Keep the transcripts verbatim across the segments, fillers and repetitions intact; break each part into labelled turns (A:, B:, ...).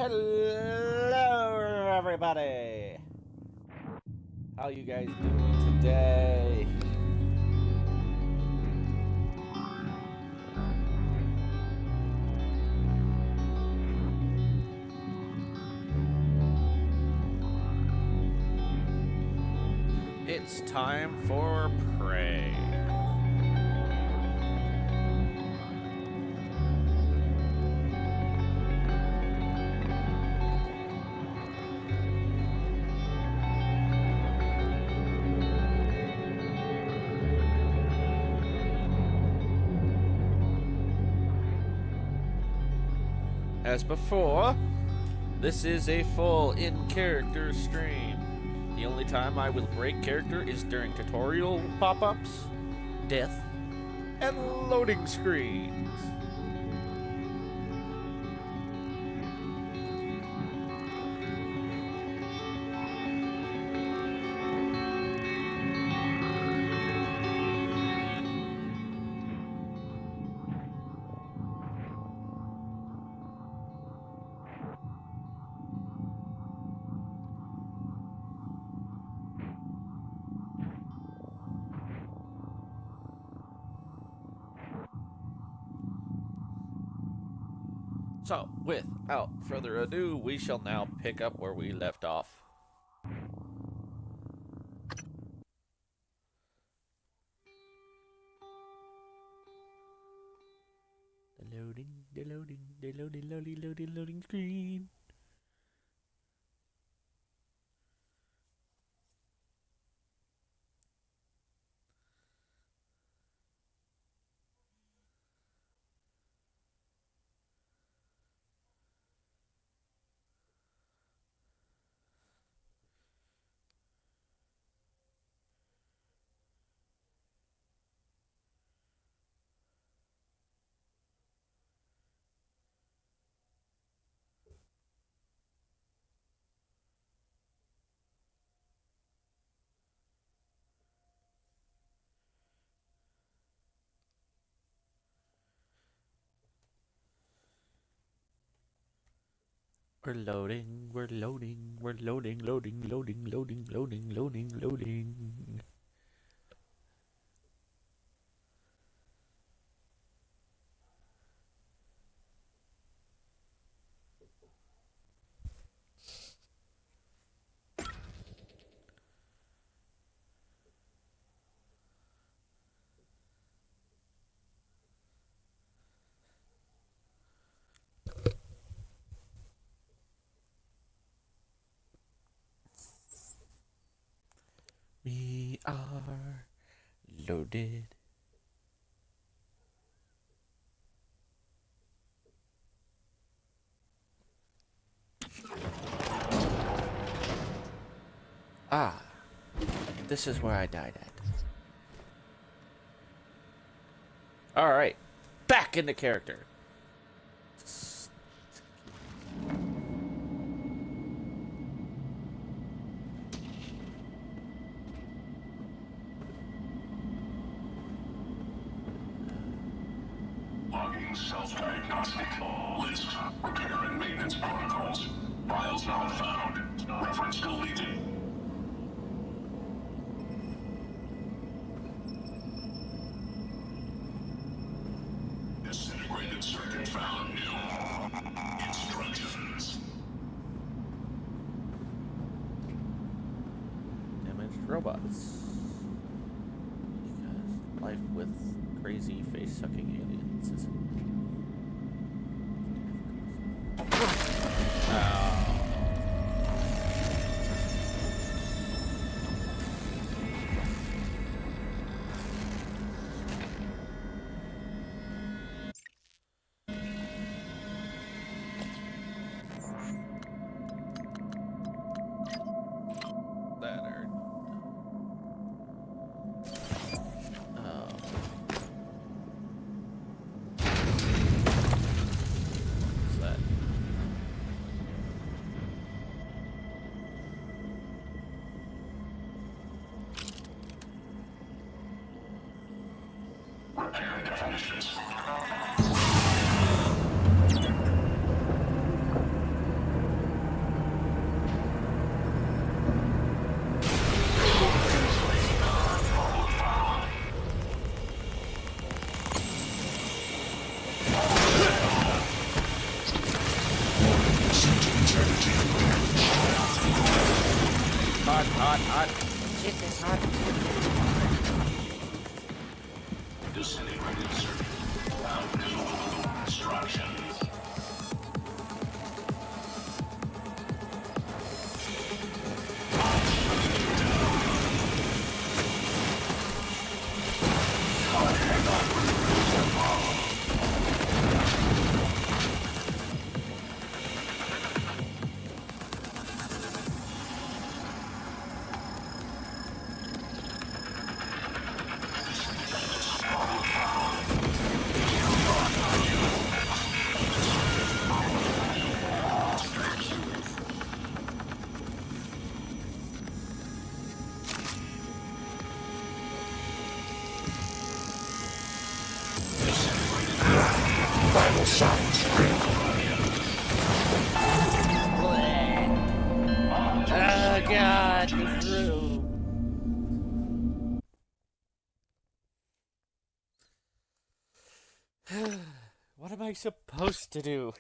A: Hello, everybody. How you guys doing today? It's time for Prey. As before, this is a full in-character stream. The only time I will break character is during tutorial pop-ups, death, and loading screens. So, without further ado, we shall now pick up where we left off. The loading, the loading, the loading, loading, loading, loading screen. We're loading, we're loading, we're loading, loading, loading, loading, loading, loading, loading. We are loaded. Ah, this is where I died at. Alright, back into character.
B: Logging self-diagnostic. List. Repair and maintenance protocols. Files not found. Reference deleted. Disintegrated circuit found. New instructions.
A: Damaged robots. Because life with crazy face-sucking aliens isn't. Oh. That hurt. Oh. What's that?
B: Repair definitions.
A: Hot, hot, hot. Shit is hot.
B: Disintegrated circuit. Found new instructions.
C: Vital signs critical.
A: Oh god, the through. What am I supposed to do?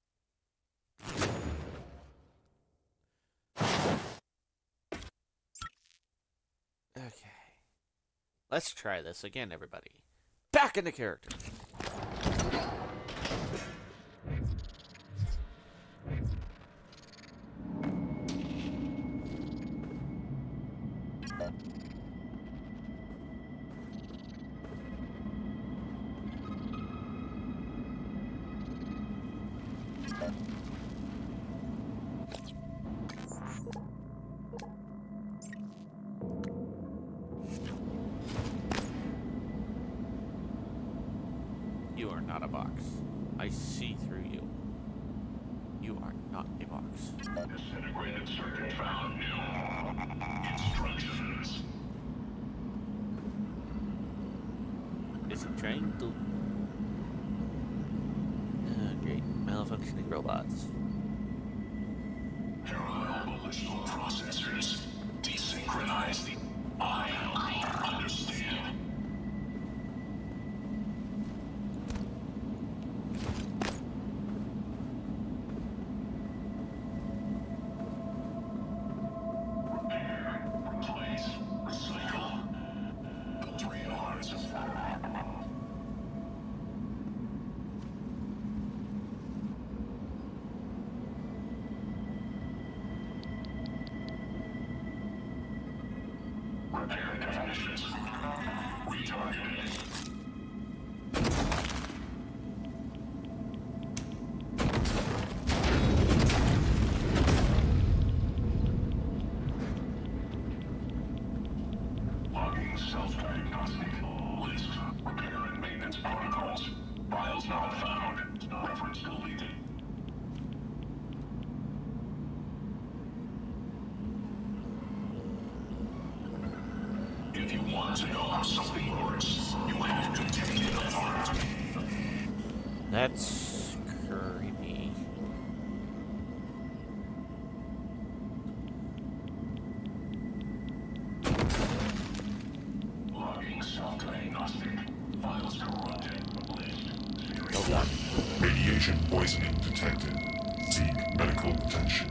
A: Okay. Let's try this again, everybody. Back into character. You are not a box. I see through you. You are not a box.
B: Disintegrated circuit found new instructions.
A: Is it trying to... Oh, great. Malfunctioning robots.
B: Parallel ballistic processors. Desynchronize the... I understand. Repair definitions. Retargeting. Logging self-diagnostic. List. Repair and maintenance protocols. Files not found. Reference deleted. If you want to know how something works, you have to take it apart.
A: That's creepy.
B: Logging self-diagnostic. Files corrupted. List.
C: Note one. Radiation poisoning detected. Seek medical attention.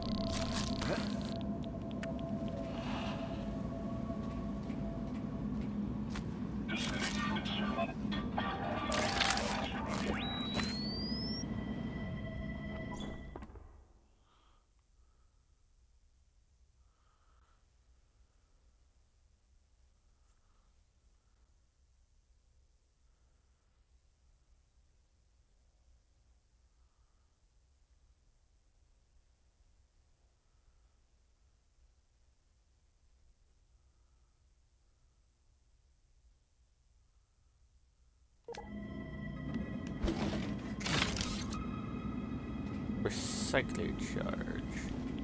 A: Recycler charge.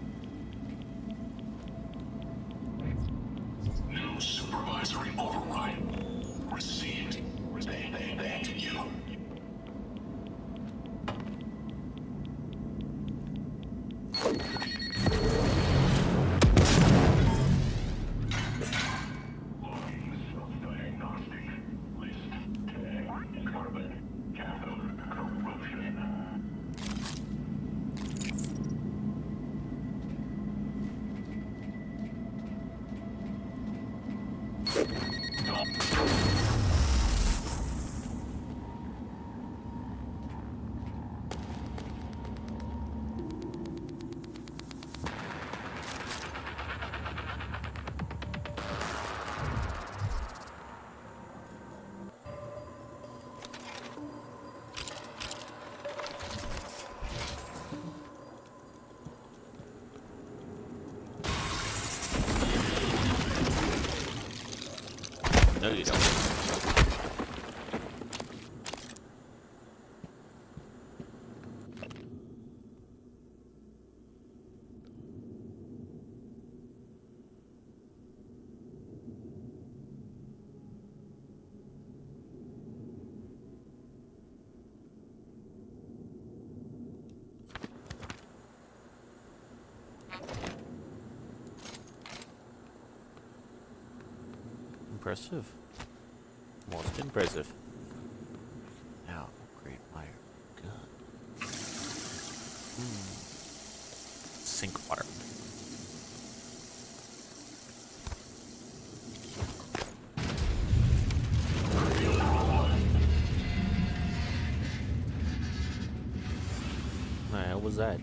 B: New supervisory override. Received. They, they, they to you. Logging self-diagnostic. List. Tag. Carbon. Cathode. Corrosion.
A: you don't. Impressive. Most impressive. Now, upgrade my gun. Hmm. Sink water. What the hell was that?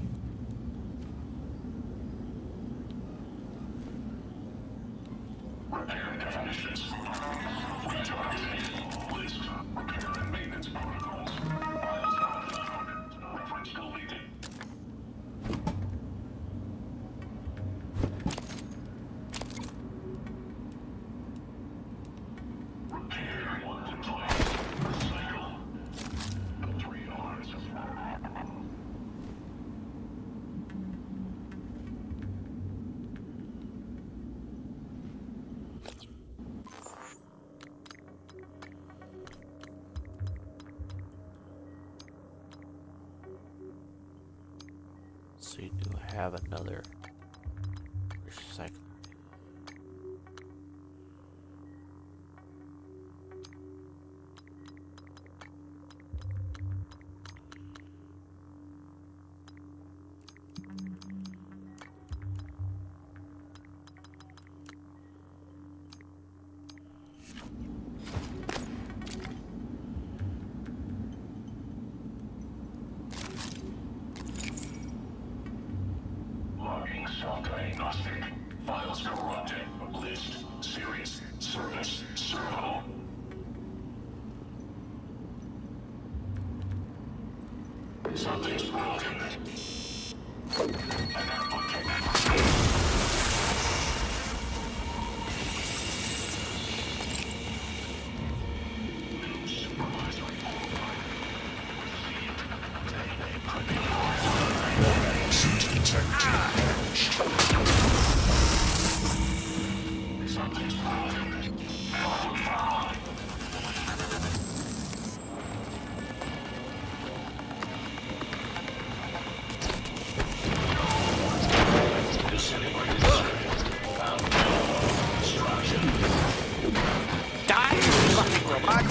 A: So do I have another recycle?
B: Agnostic. Files corrupted. List. Series. Service. Servo. Something's broken. An application. New supervisory override. Received.
C: Suit detected.
B: Something's broken. Follow. Disintegrated circuit. Found destruction.
A: Die, you fucking robot!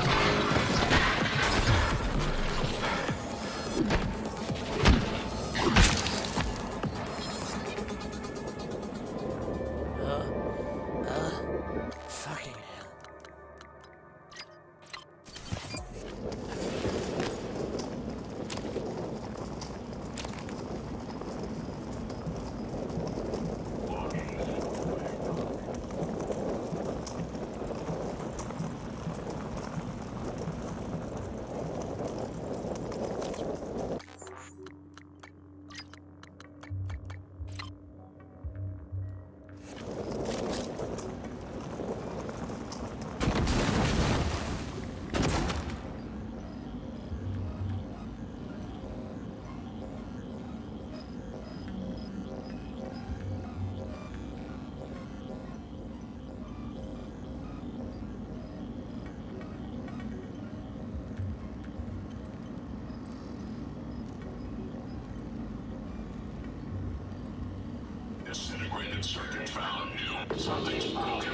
B: Disintegrated circuit found new. Something's broken.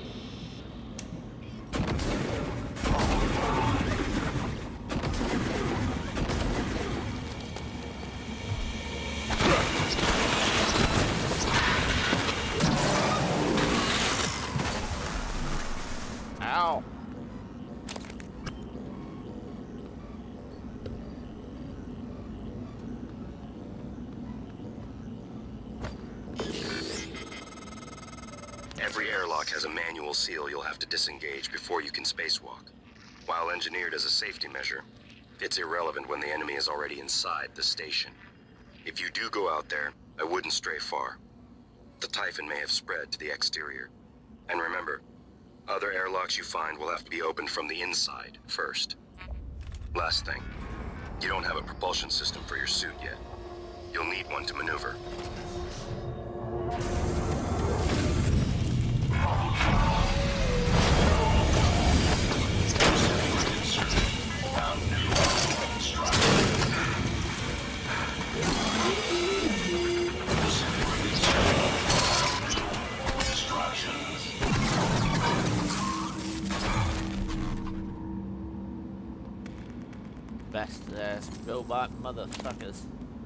A: Ow.
D: Every airlock has a manual seal you'll have to disengage before you can spacewalk. While engineered as a safety measure, it's irrelevant when the enemy is already inside the station. If you do go out there, I wouldn't stray far. The Typhon may have spread to the exterior. And remember, Other airlocks you find will have to be opened from the inside first. Last thing, you don't have a propulsion system for your suit yet. You'll need one to maneuver.
A: Best ass robot motherfuckers.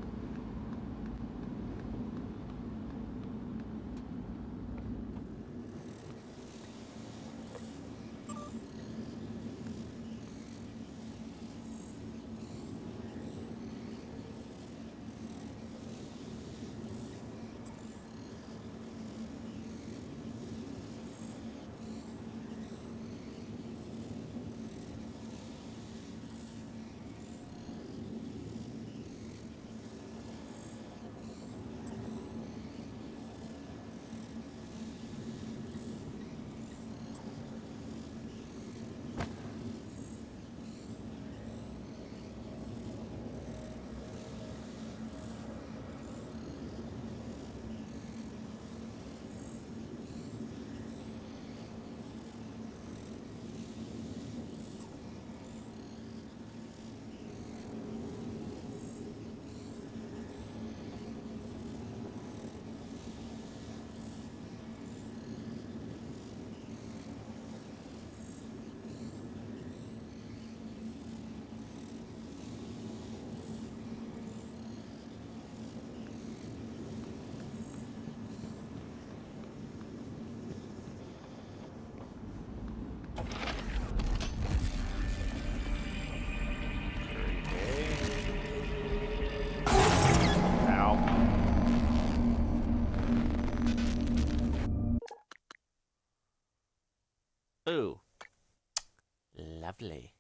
A: Ooh. Lovely.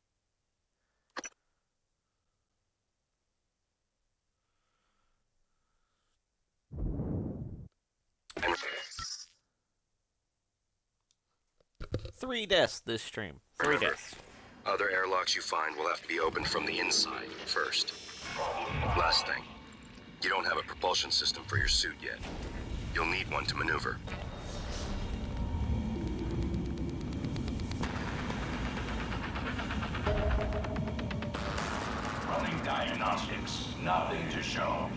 A: Three deaths this stream. Three deaths.
D: Other airlocks you find will have to be opened from the inside first. Last thing, you don't have a propulsion system for your suit yet. You'll need one to maneuver.
B: Running diagnostics, nothing to show.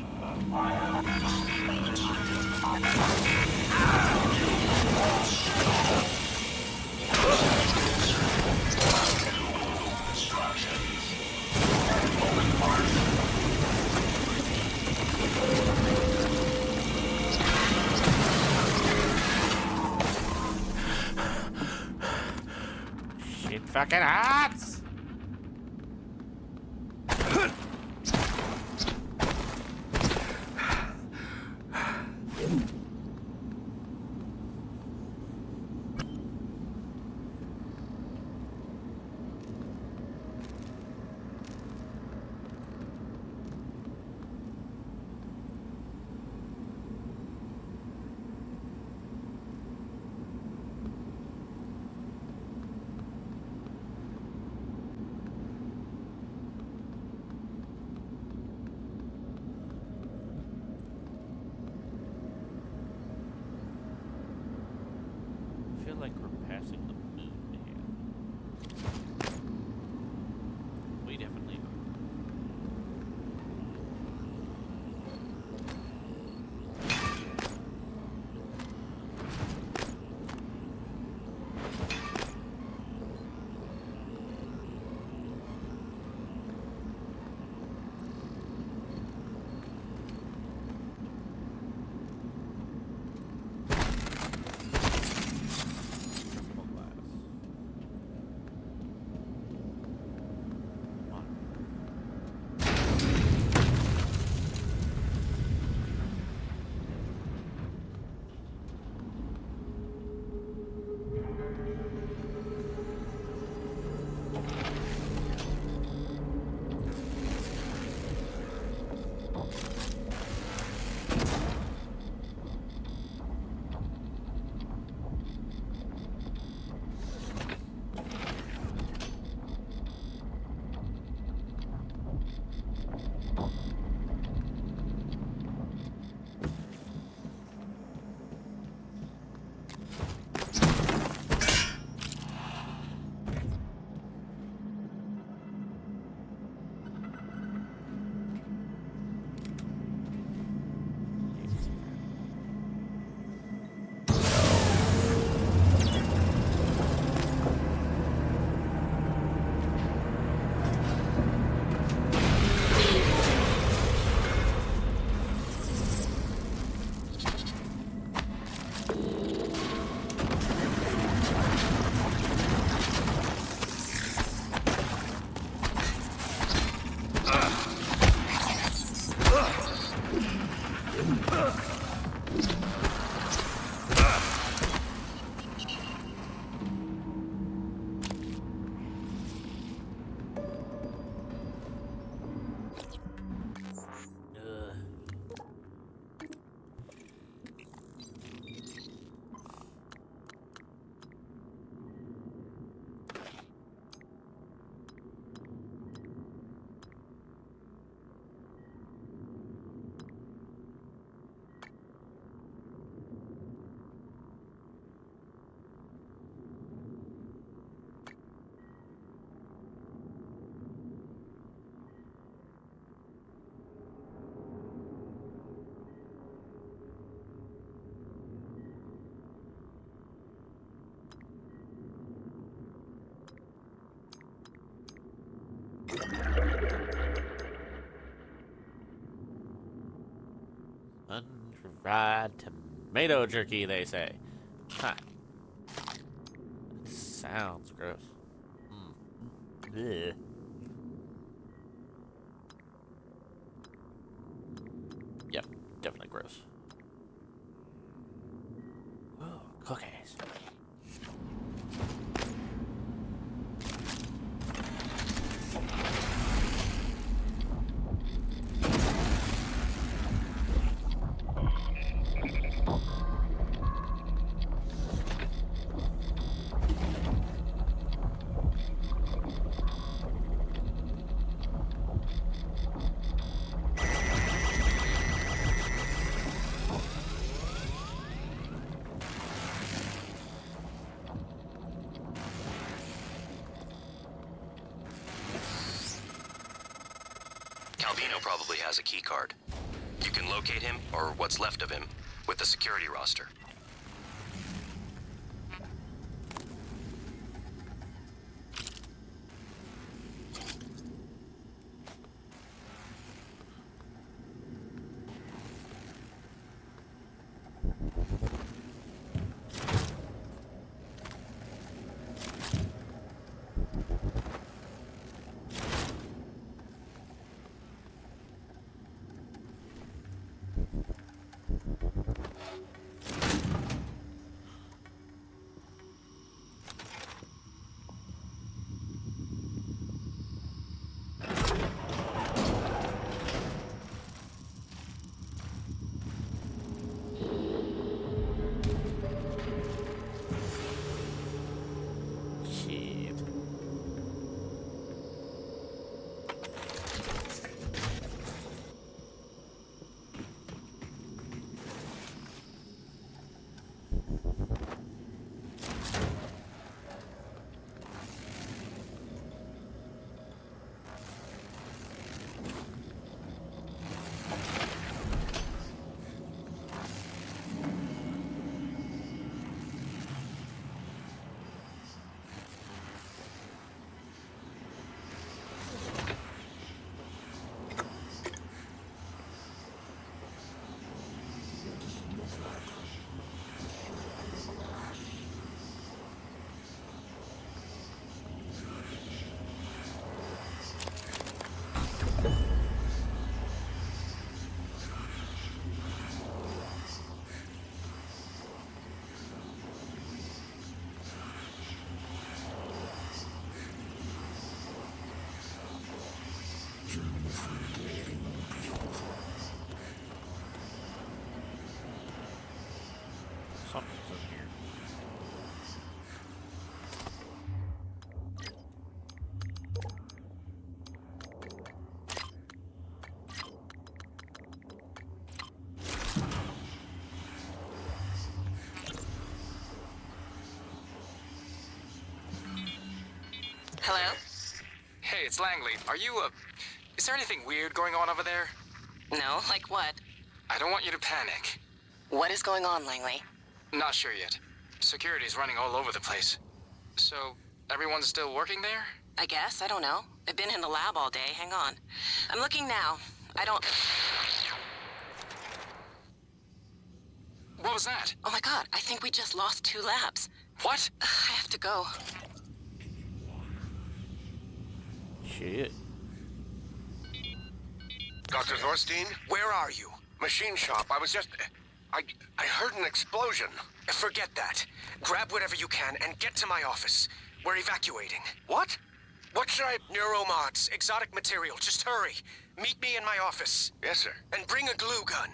A: Shit fucking hurts! Unfried tomato jerky, they say. Huh. It sounds gross. Mm. Ugh. Yep, definitely gross. Ooh, cookies.
D: Calvino probably has a key card. You can locate him, or what's left of him, with the security roster.
A: Something's in here.
E: Hello?
F: Hey, it's Langley. Are you, uh... Is there anything weird going on over there?
E: No, like what?
F: I don't want you to panic.
E: What is going on, Langley?
F: Not sure yet. Security's running all over the place. So, everyone's still working there?
E: I guess, I don't know. I've been in the lab all day, hang on. I'm looking now. I don't...
F: What was that?
E: Oh my god, I think we just lost two labs.
F: What?
E: I have to go.
A: Shit.
G: Doctor Thorstein,
F: Where are you?
G: Machine shop. I was just... I... I heard an explosion.
H: Forget that. Grab whatever you can and get to my office. We're evacuating.
G: What? What should I...
H: Neuromods, exotic material. Just hurry. Meet me in my office.
G: Yes, sir.
H: And bring a glue gun.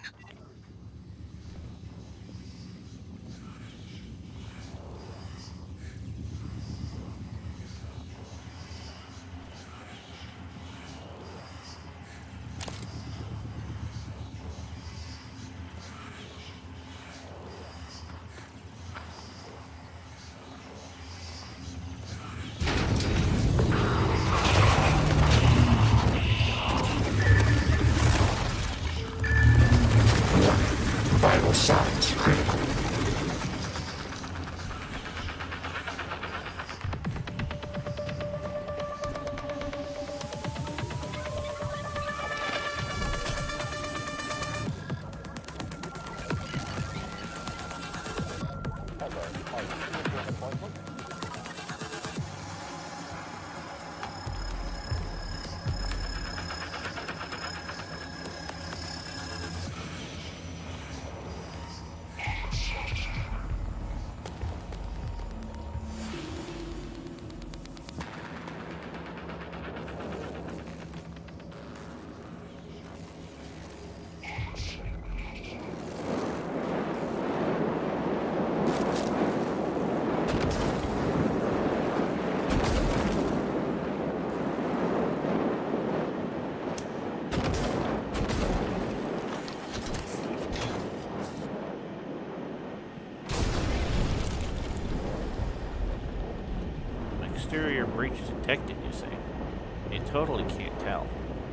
C: Vital signs critical.
A: Exterior breach detected, you say? You totally can't tell.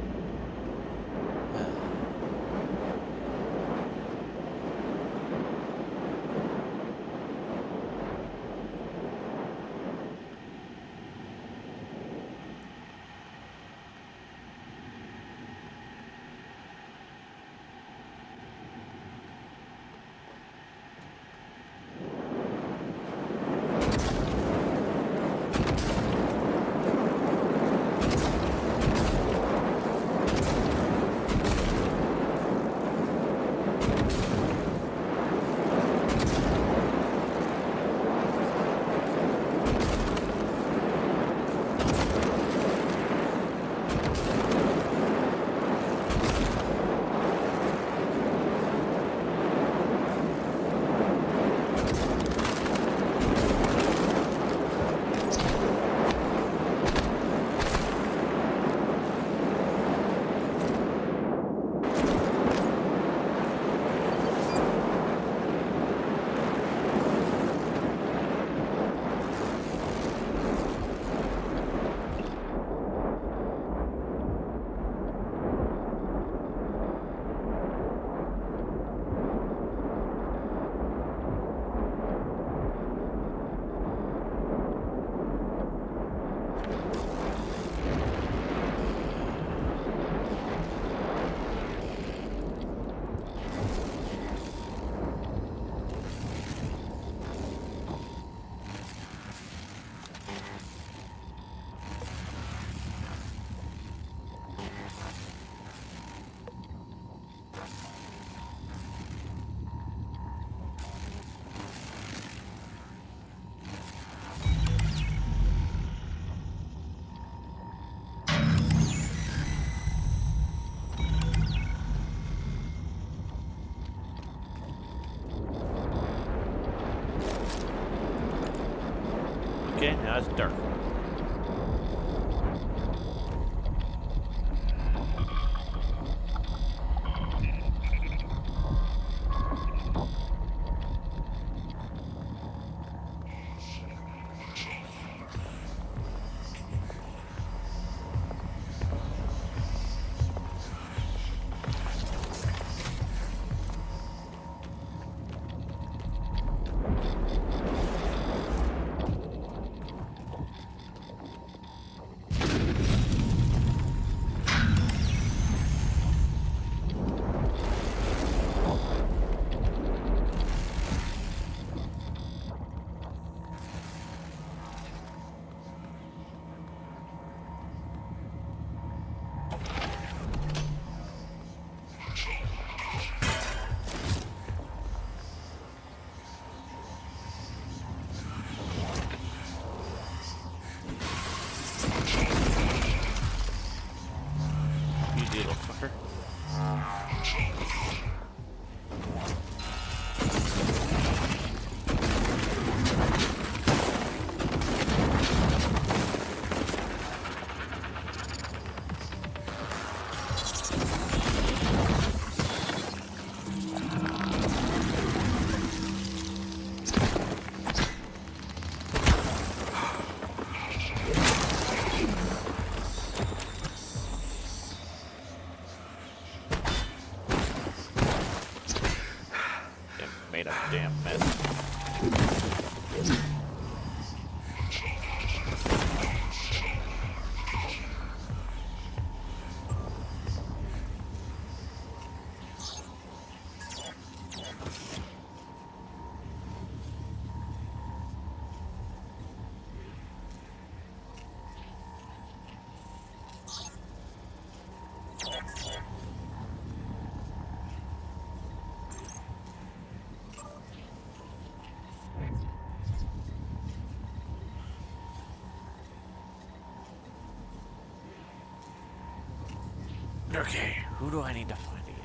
A: Okay, now it's dark. Made a damn mess. Okay, who do I need to find again?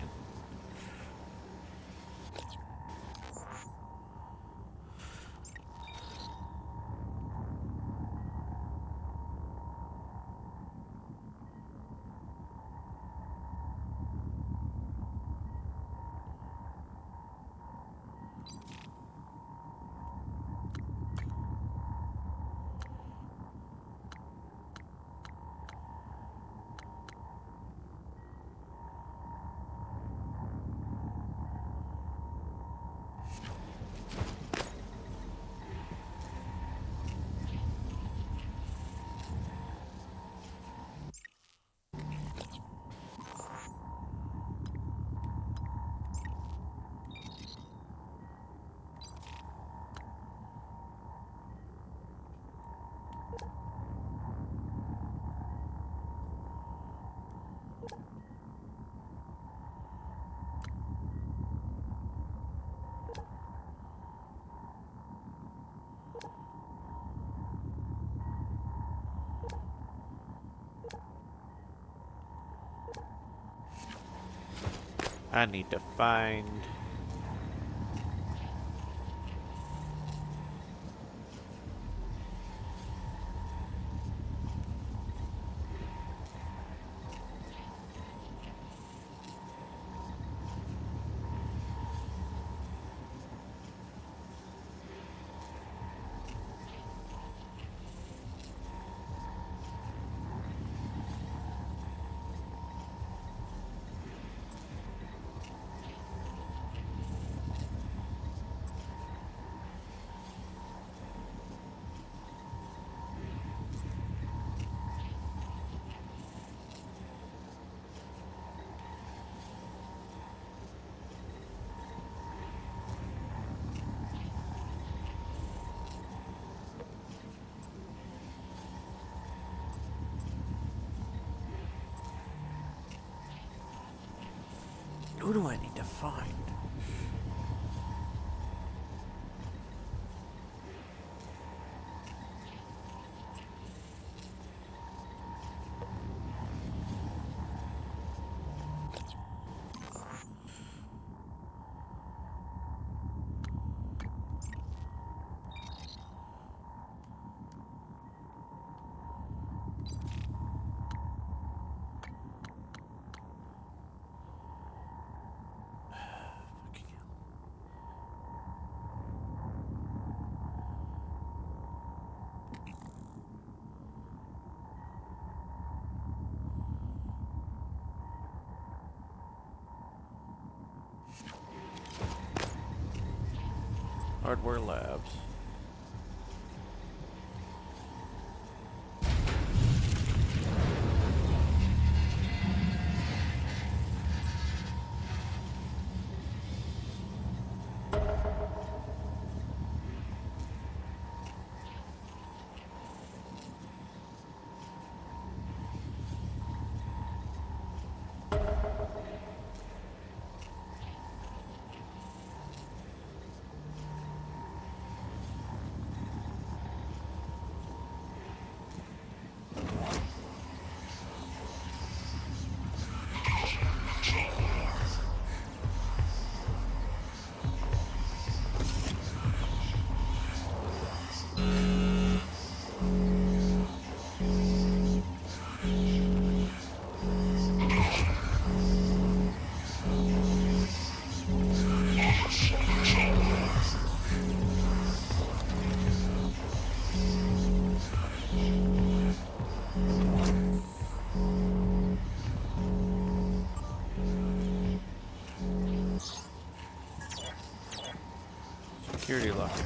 A: I need to find... Who do I need to find? Hardware Labs. Security locker.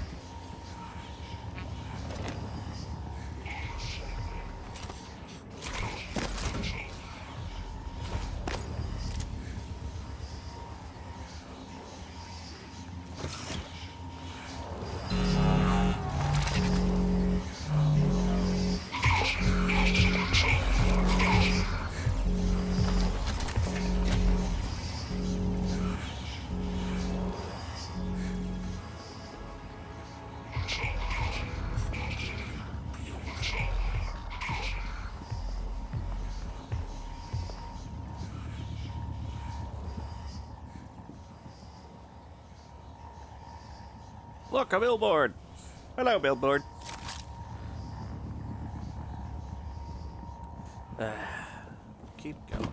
A: Look, a billboard! Hello, billboard. Uh, keep going.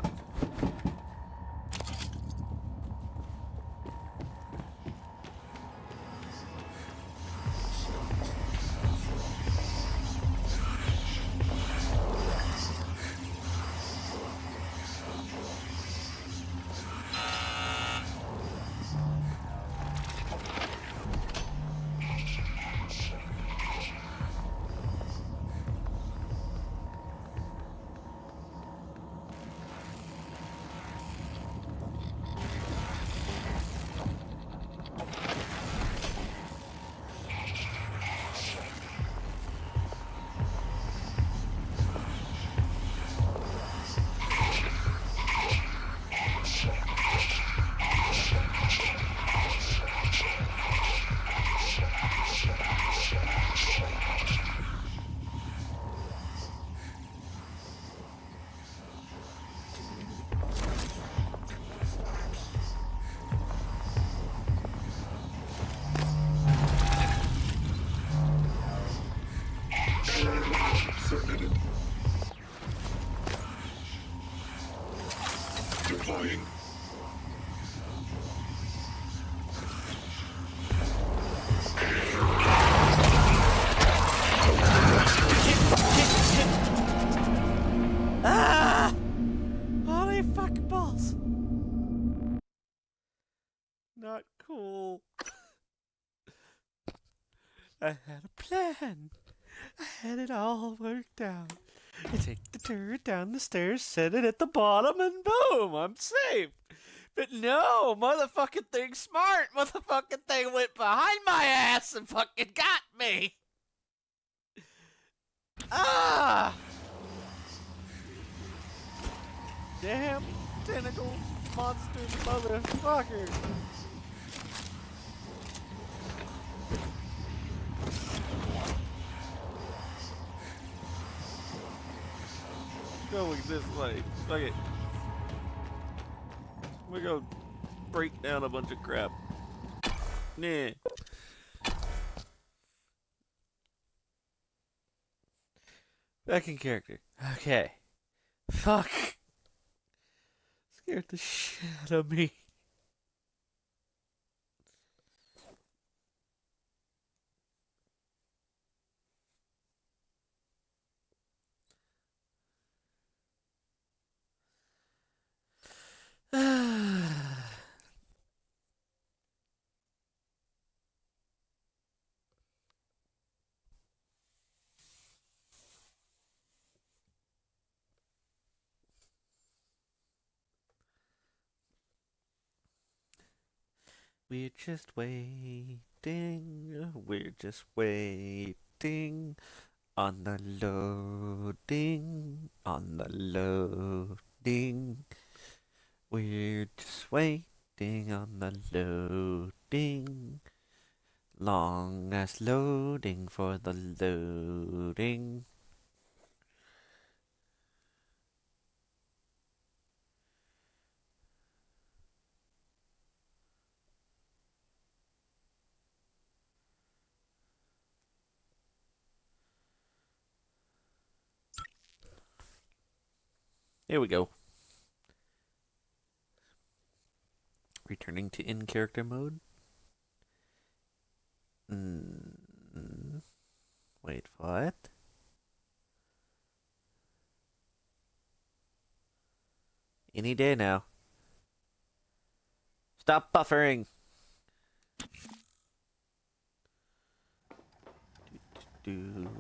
C: Submitted. Deploying.
A: Ah! Holy fucking balls. Not cool. I had a plan. I had it all worked out. I take the turret down the stairs, set it at the bottom, and boom, I'm safe. But no, motherfucking thing smart. Motherfucking thing went behind my ass and fucking got me. Ah! Damn tentacle monster motherfucker. Going this way. Fuck it. We're gonna break down a bunch of crap. Nah. Back in character. Okay. Fuck. Scared the shit out of me. We're just waiting, we're just waiting on the loading, on the loading. We're just waiting on the loading. Long as loading for the loading. Here we go. Returning to in-character mode. Mm, wait, what? Any day now. Stop buffering. do.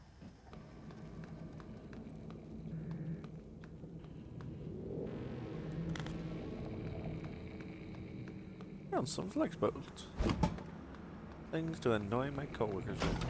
A: And some flex bolts. Things to annoy my coworkers with.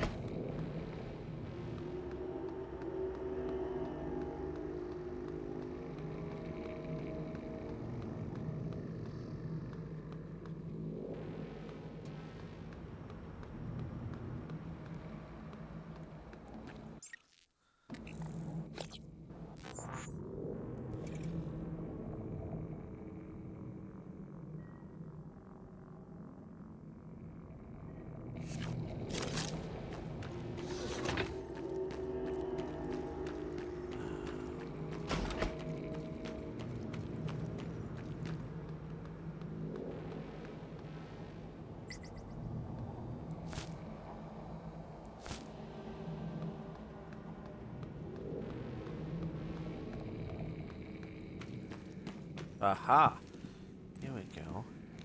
A: Aha! Here we go.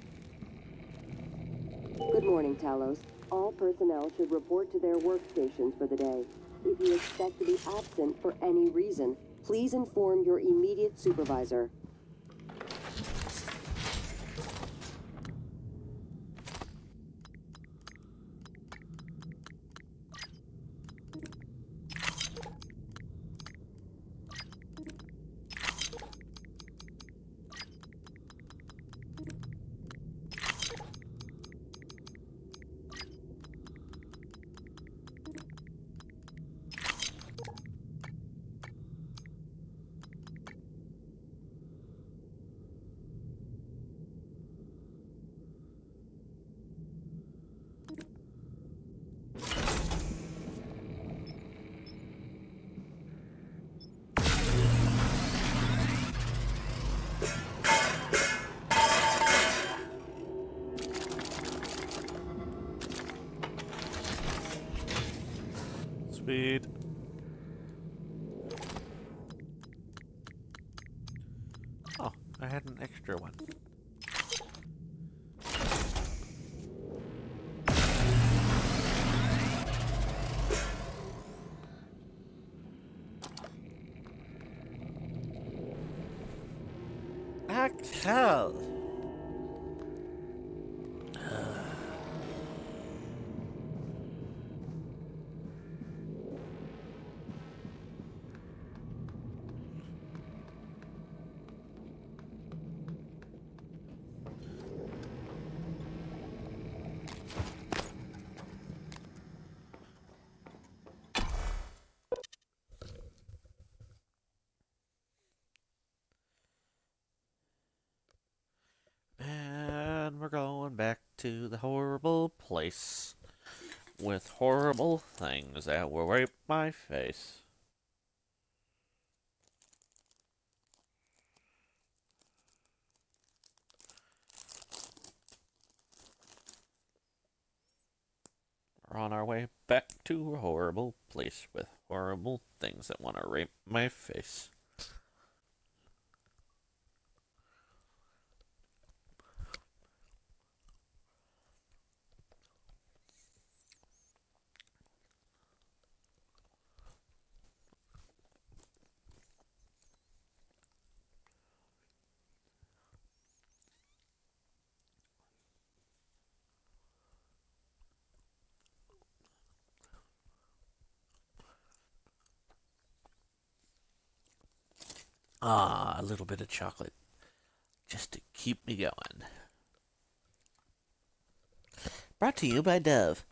I: Good morning, Talos. All personnel should report to their workstations for the day. If you expect to be absent for any reason, please inform your immediate supervisor.
A: Speed. Oh, I had an extra one. Act hell. And we're going back to the horrible place with horrible things that will rape my face. We're on our way back to a horrible place with horrible things that want to rape my face. Ah, a little bit of chocolate. Just to keep me going. Brought to you by Dove.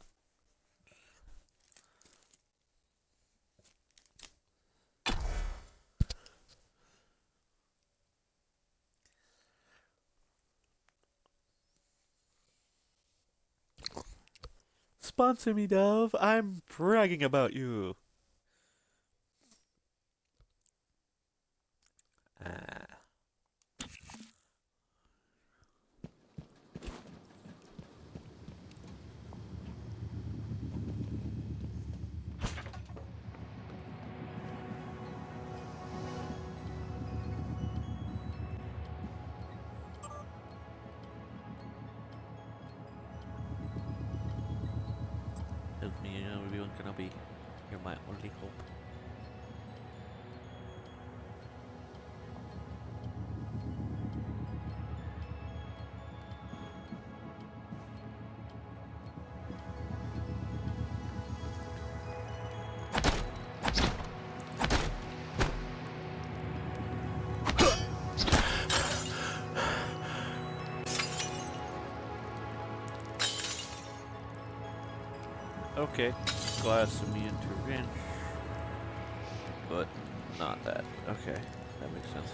A: Sponsor me, Dove. I'm bragging about you. Ah. Help me, you know, everyone gonna be. You're my only hope. Okay, glass immune to wrench, but not that. Okay, that makes sense.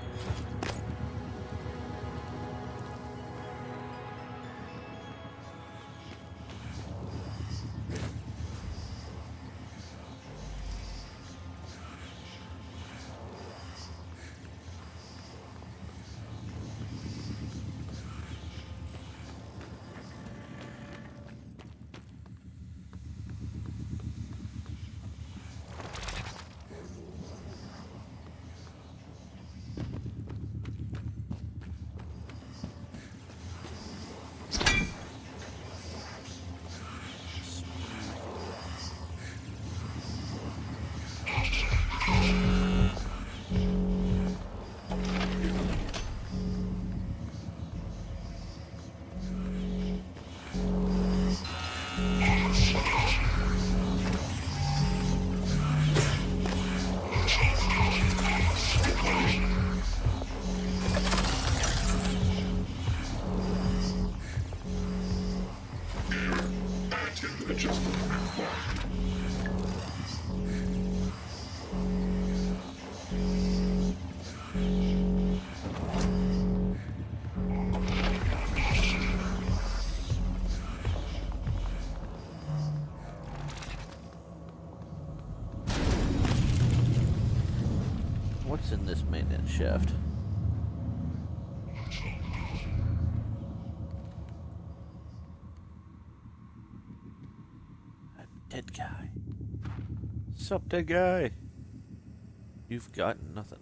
A: What's in this maintenance shaft? A dead guy. Sup, dead guy? You've got nothing.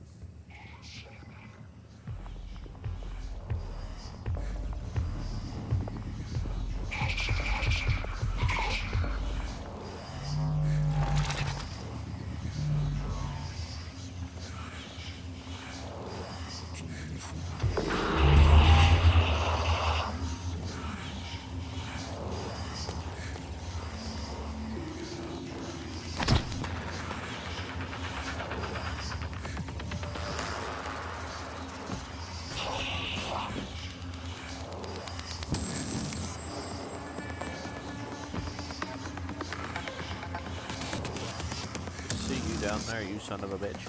A: Down there, you son of a bitch.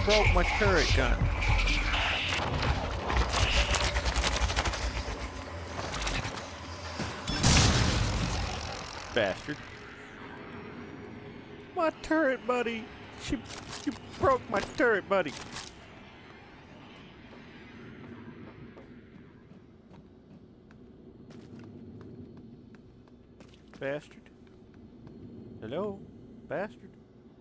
A: broke my turret gun. Bastard. My turret buddy. She, you broke my turret buddy. Bastard. Hello? Bastard.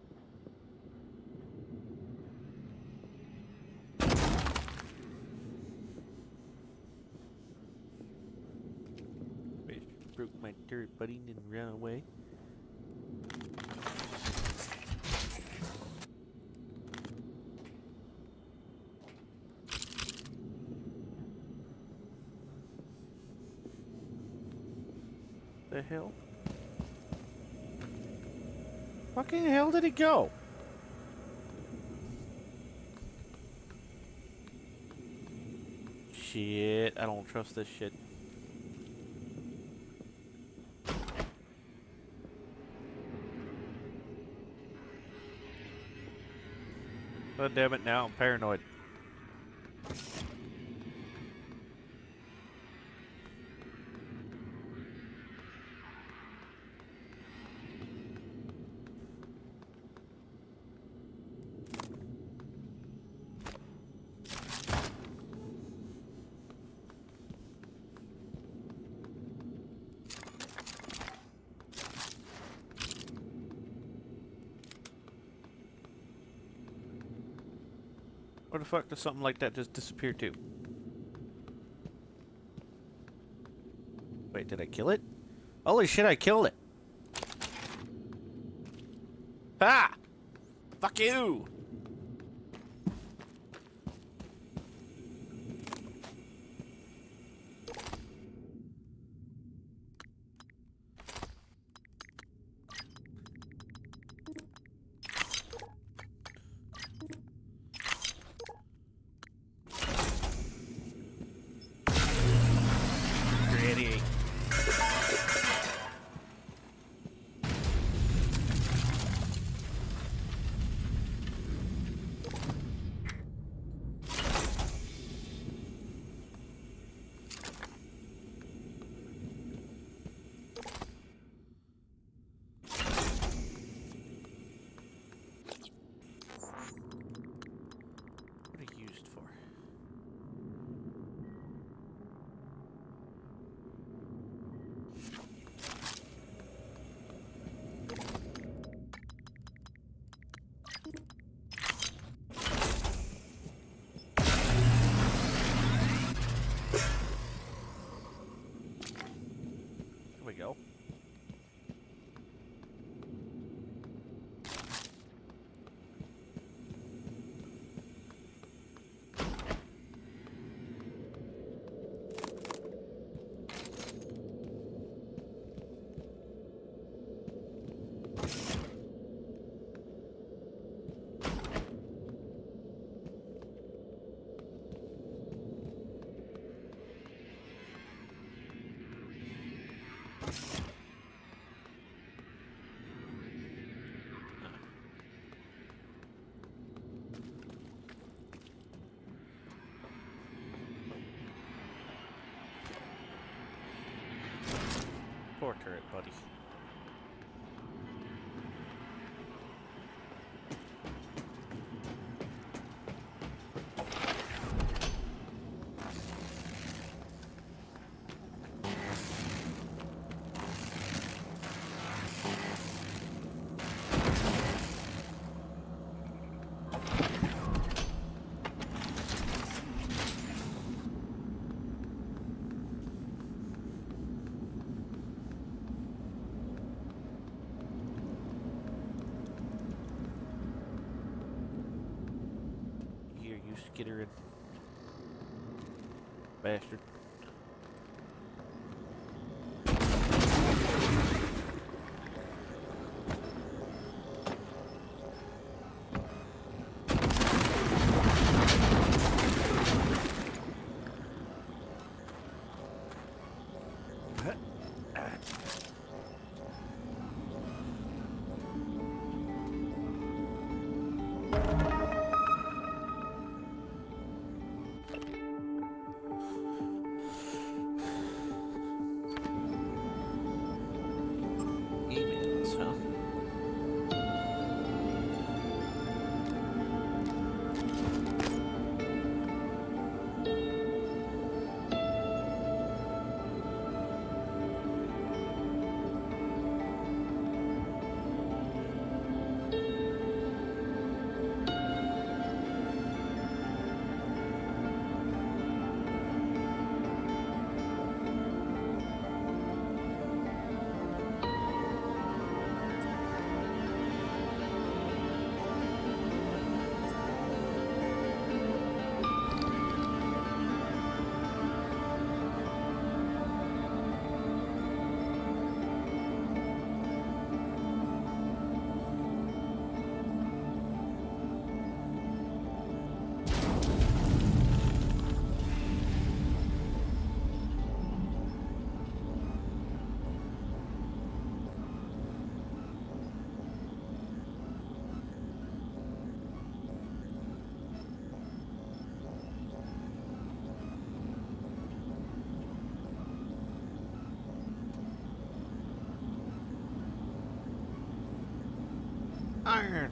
A: Bastard broke my turret buddy and ran away. The hell? Fucking hell did it go? Shit, I don't trust this shit. God damn it, now I'm paranoid. Where the fuck does something like that just disappear to? Wait, did I kill it? Holy shit, I killed it! Ah! Fuck you! Go. Poor turret, buddy. Skittering bastard. Iron.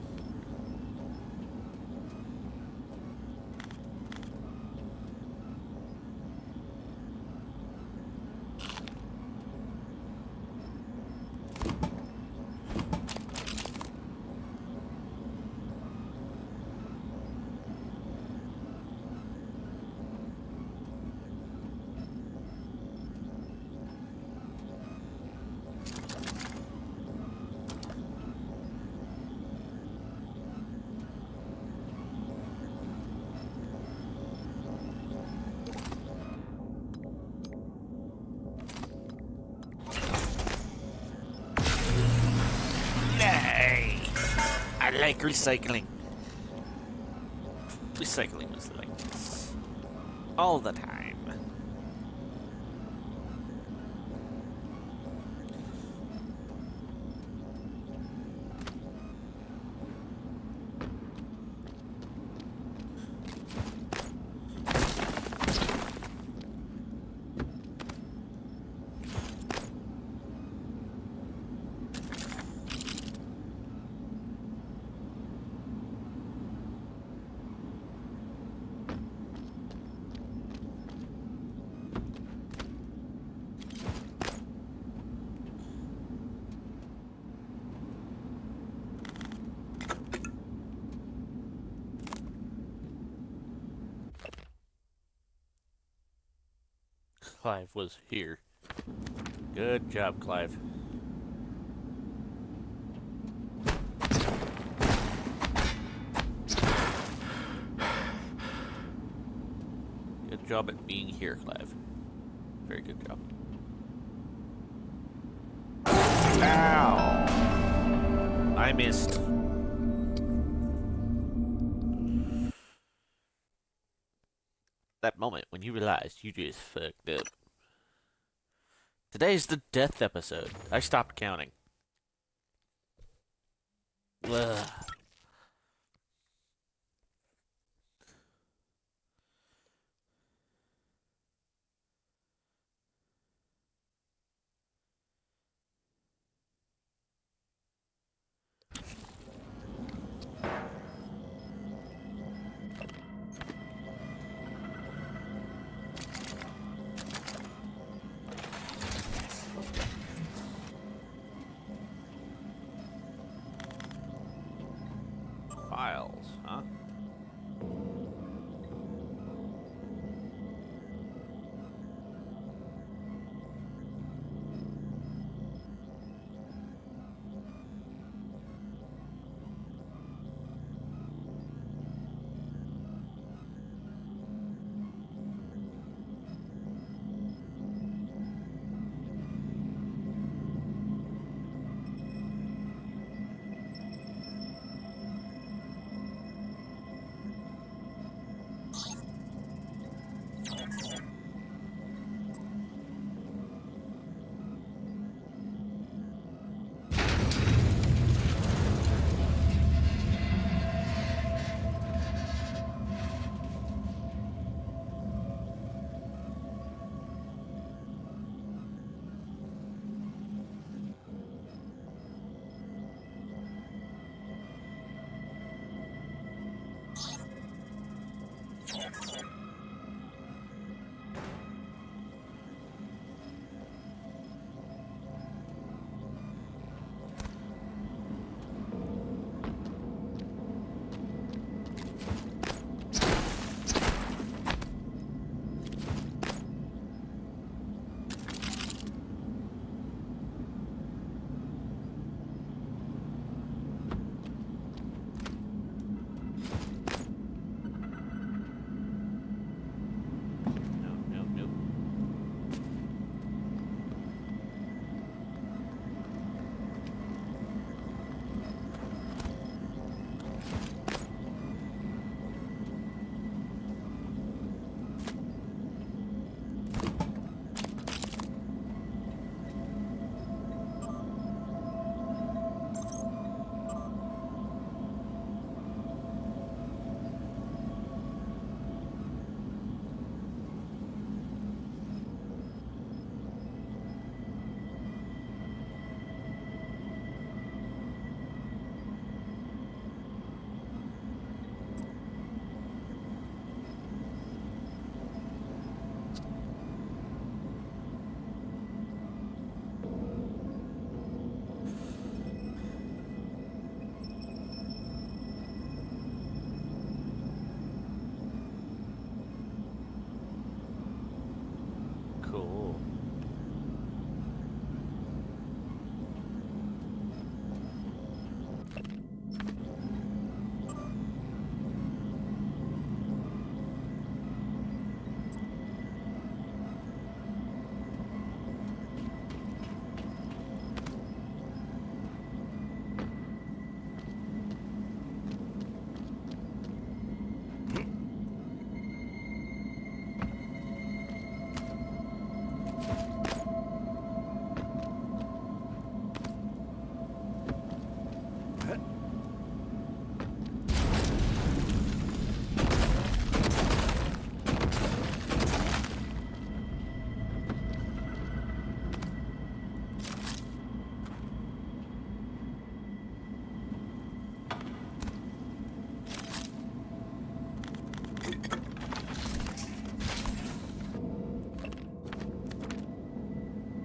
A: I like recycling. Recycling is like this. All the time. Clive was here. Good job, Clive. Good job at being here, Clive. Very good job. Ow! I missed. That moment when you realized you just fucked up. Today's the death episode. I stopped counting. Ugh.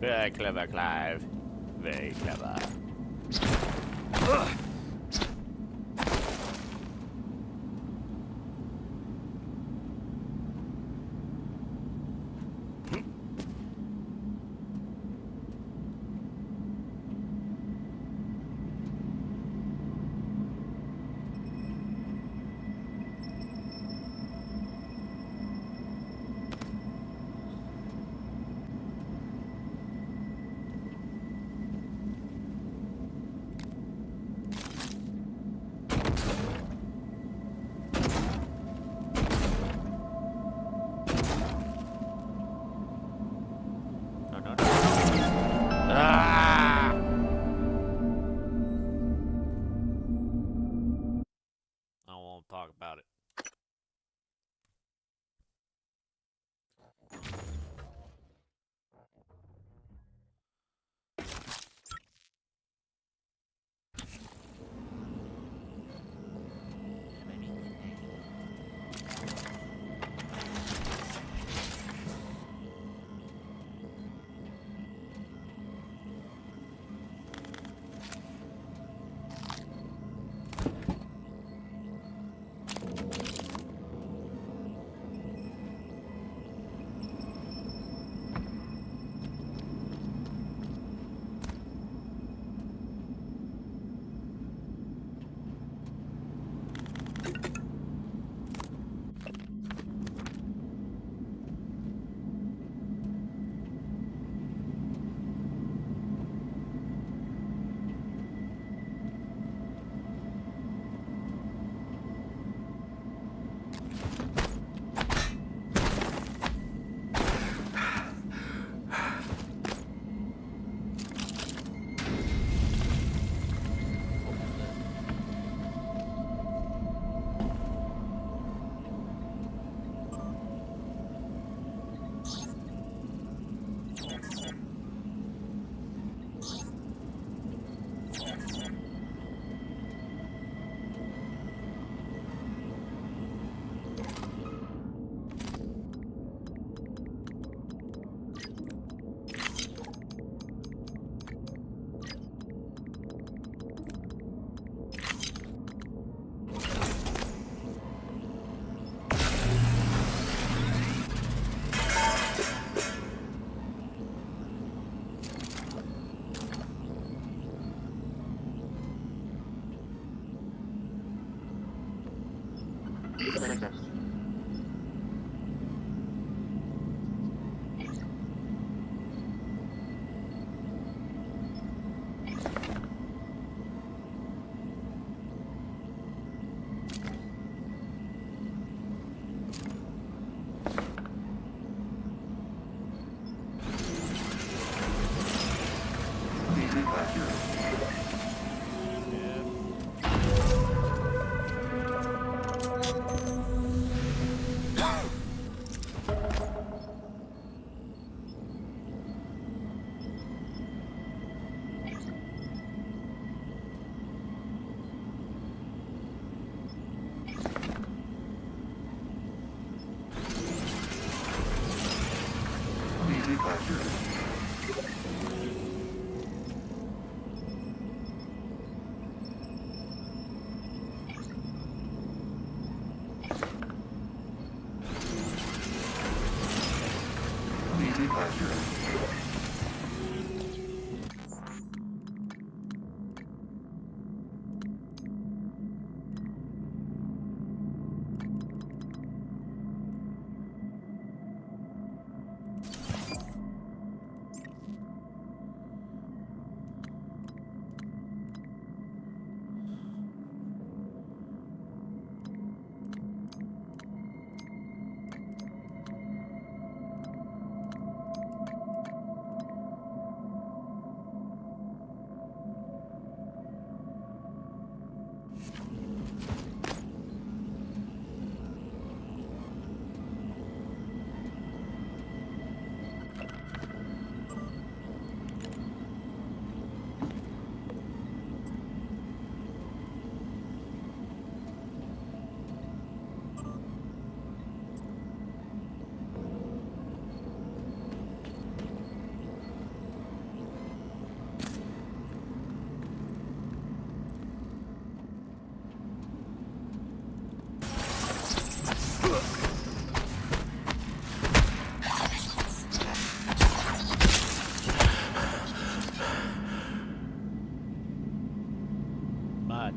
A: Very clever, Clive. Very clever.
H: Ugh.
A: Talk about it.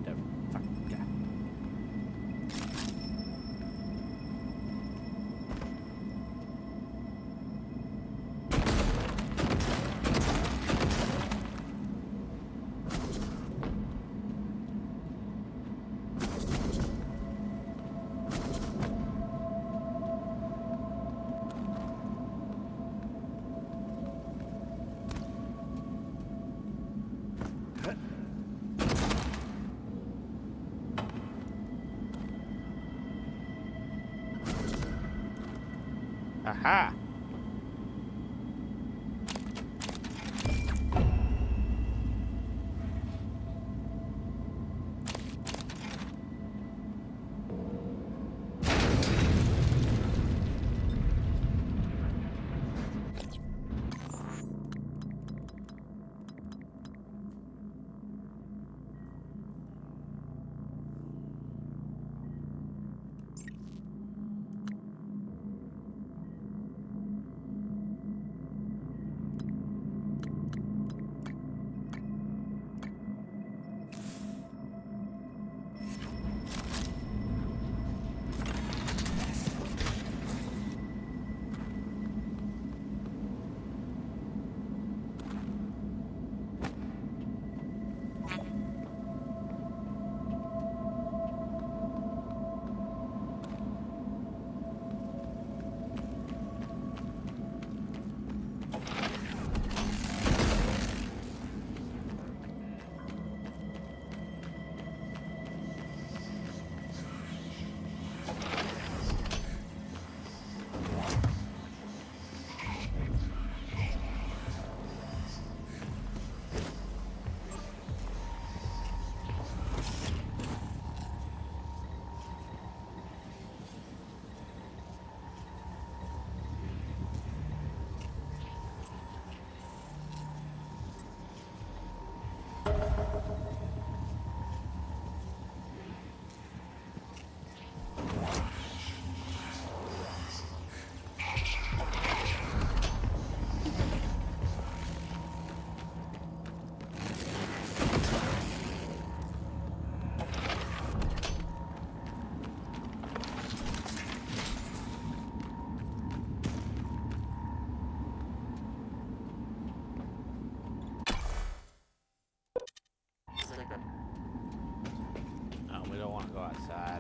A: Whatever. Fuck. God. Aha! No, we don't want to go outside.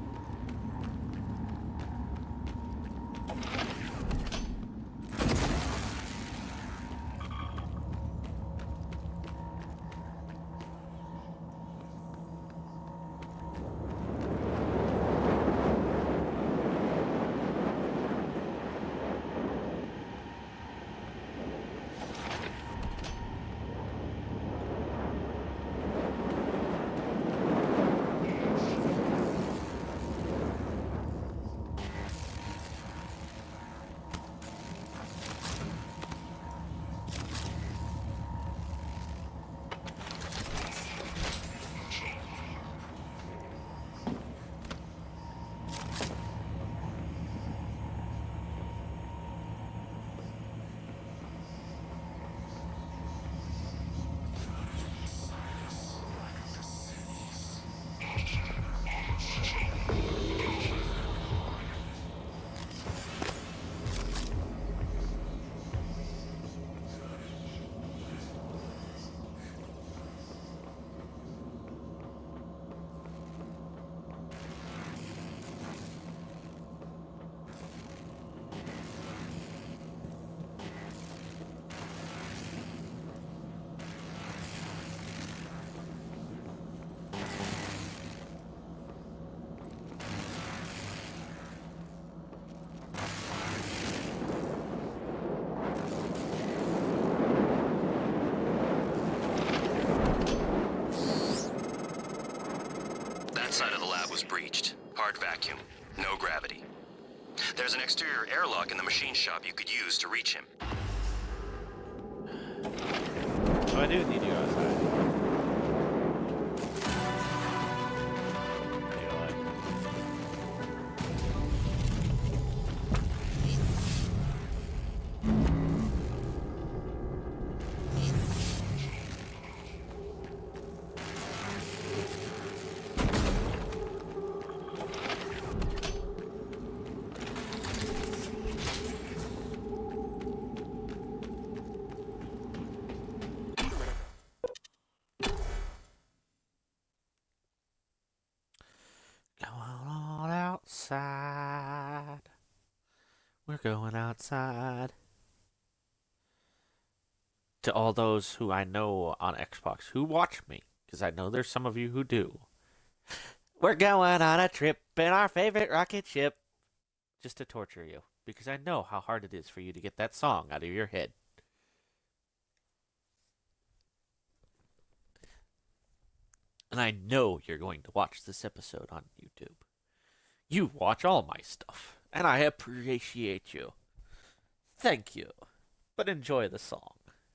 D: Side of the lab was breached. Hard vacuum. No gravity. There's an exterior airlock in the machine shop you could use to reach him.
A: So I do need to go outside. outside. We're going outside. To all those who I know on Xbox who watch me, because I know there's some of you who do. We're going on a trip in our favorite rocket ship. Just to torture you, because I know how hard it is for you to get that song out of your head. And I know you're going to watch this episode on YouTube. You watch all my stuff, and I appreciate you. Thank you. But enjoy the song.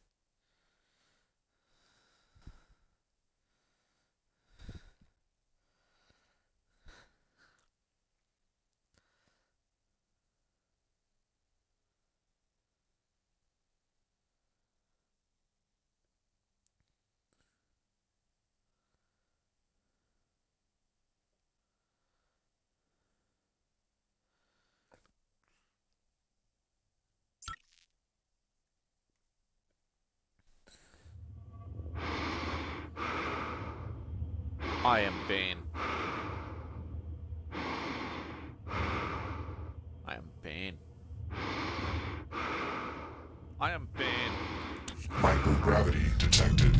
A: I am Bane. I am Bane. I am Bane.
C: Microgravity detected.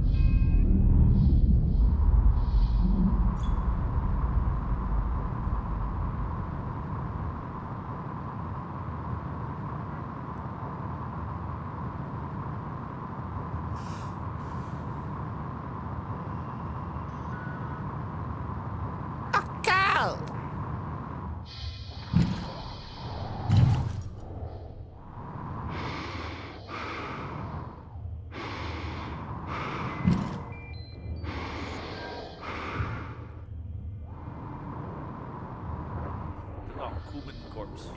C: Corpse.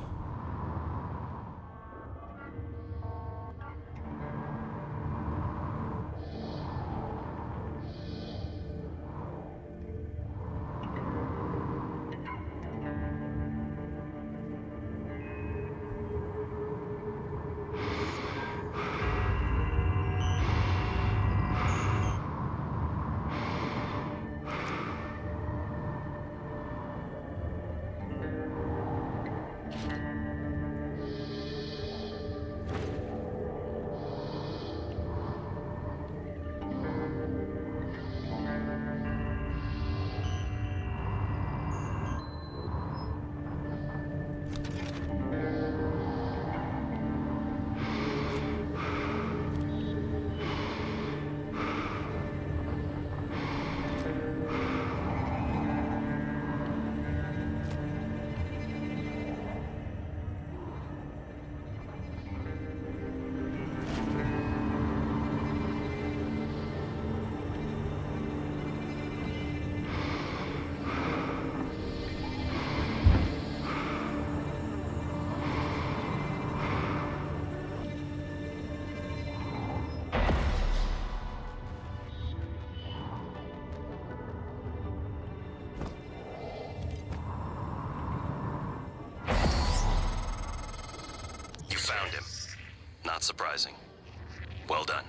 D: Found him. Not surprising. Well done.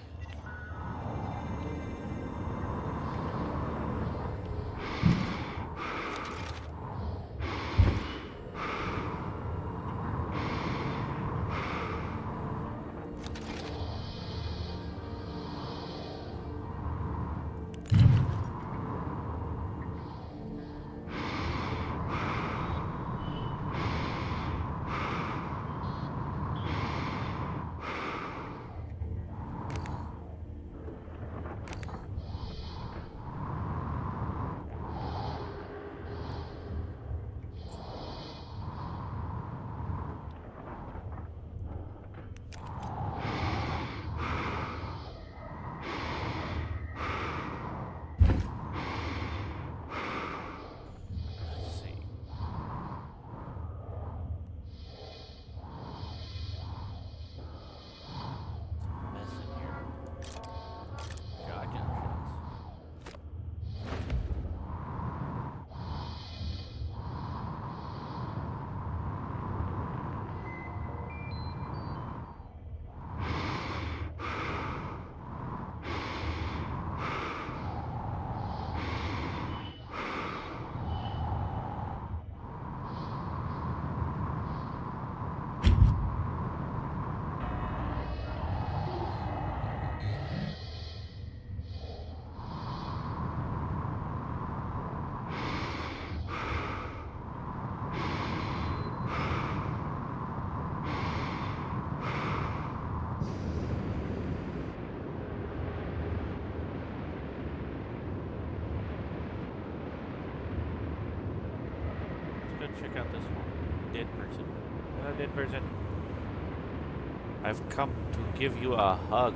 A: go check out this one. Dead person. Hello, dead person. I've come to give you a hug.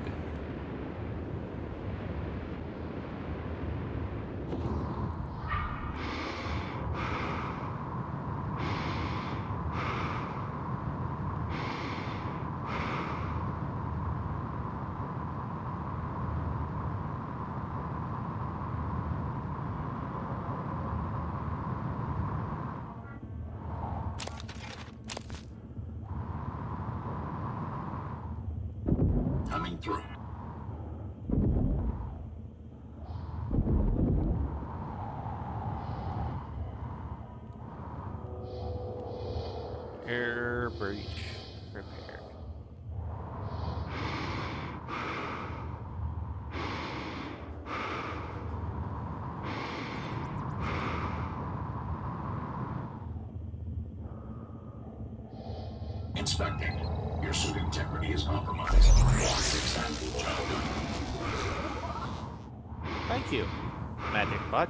B: Coming through.
A: Air breach repaired.
B: Inspecting. Your suit integrity is compromised. Six-handed job done.
A: Thank you, Magic Butt.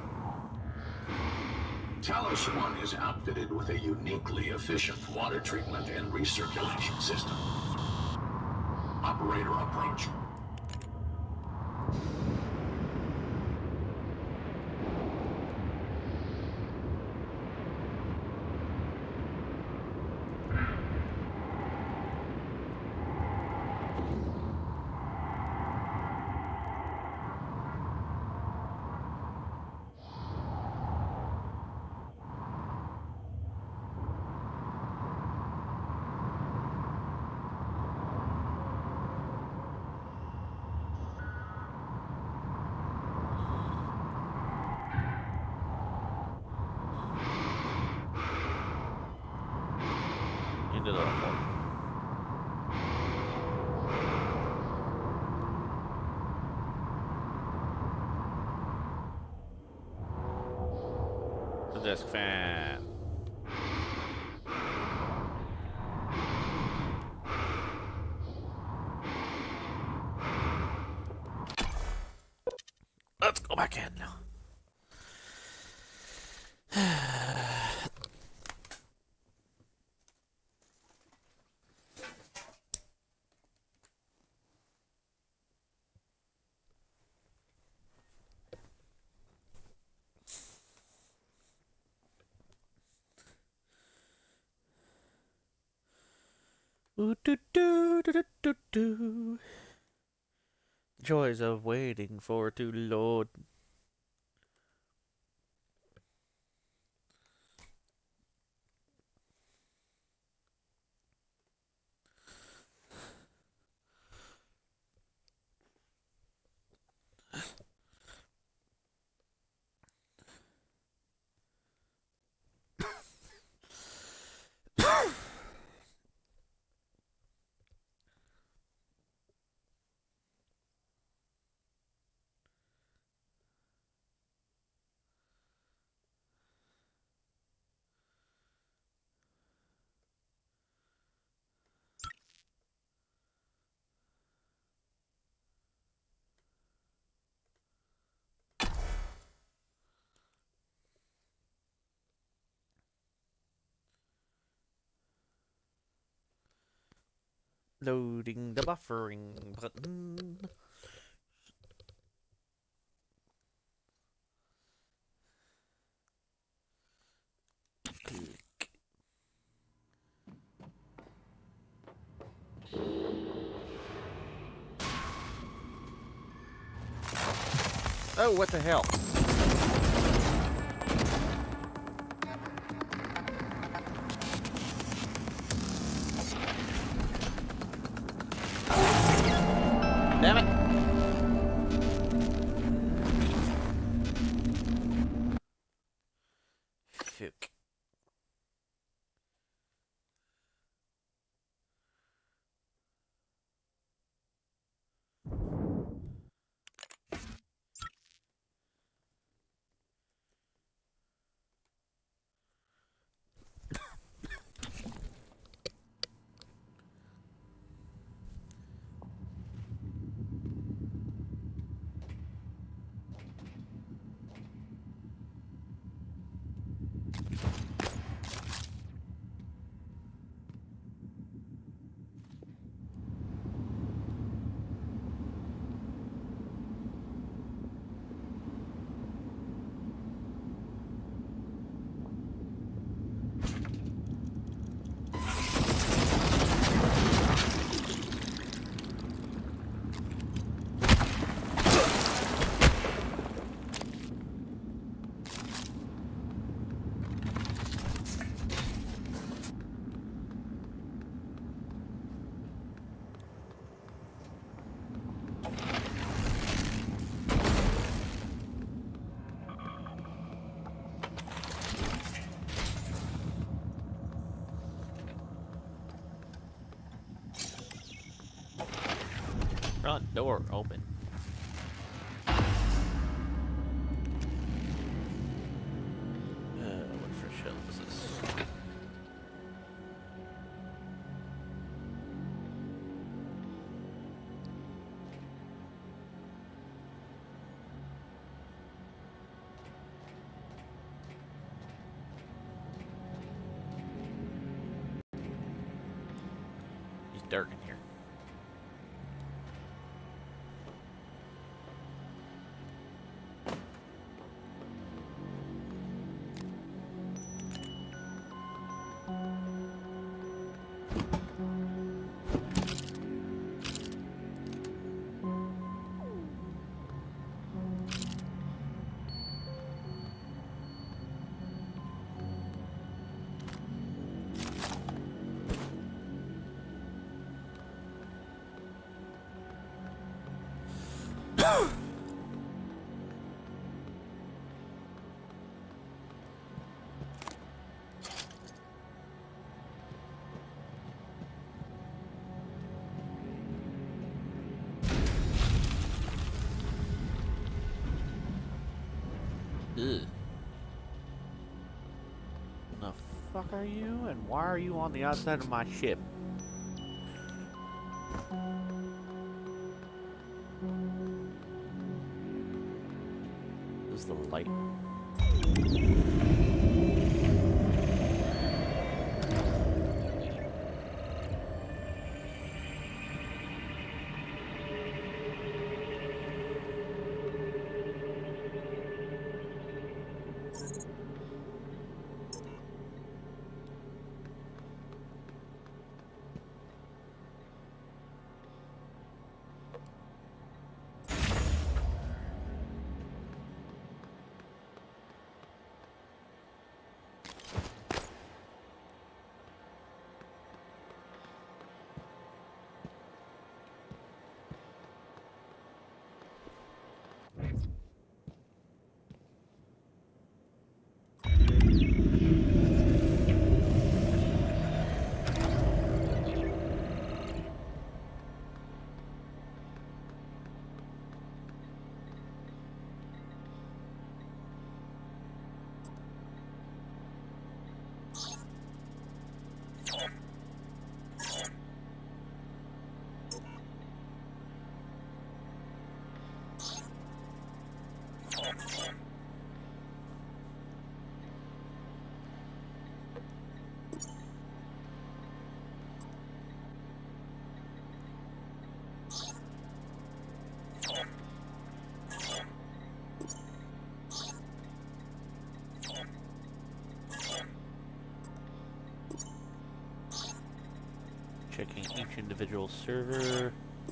B: Talos One is outfitted with a uniquely efficient water treatment and recirculation system. Operator approach.
A: Into the hole. The desk fan. Let's go back in. Ooh, doo, doo, doo, doo, doo, doo. Joys of waiting for to load. Loading the buffering button. Click. Oh, what the hell? Damn it. Fuck. Front door open. Uh, what for shell is this? It's dark in here. Ugh. The fuck are you, and why are you on the outside of my ship? This is the light. Checking each individual server.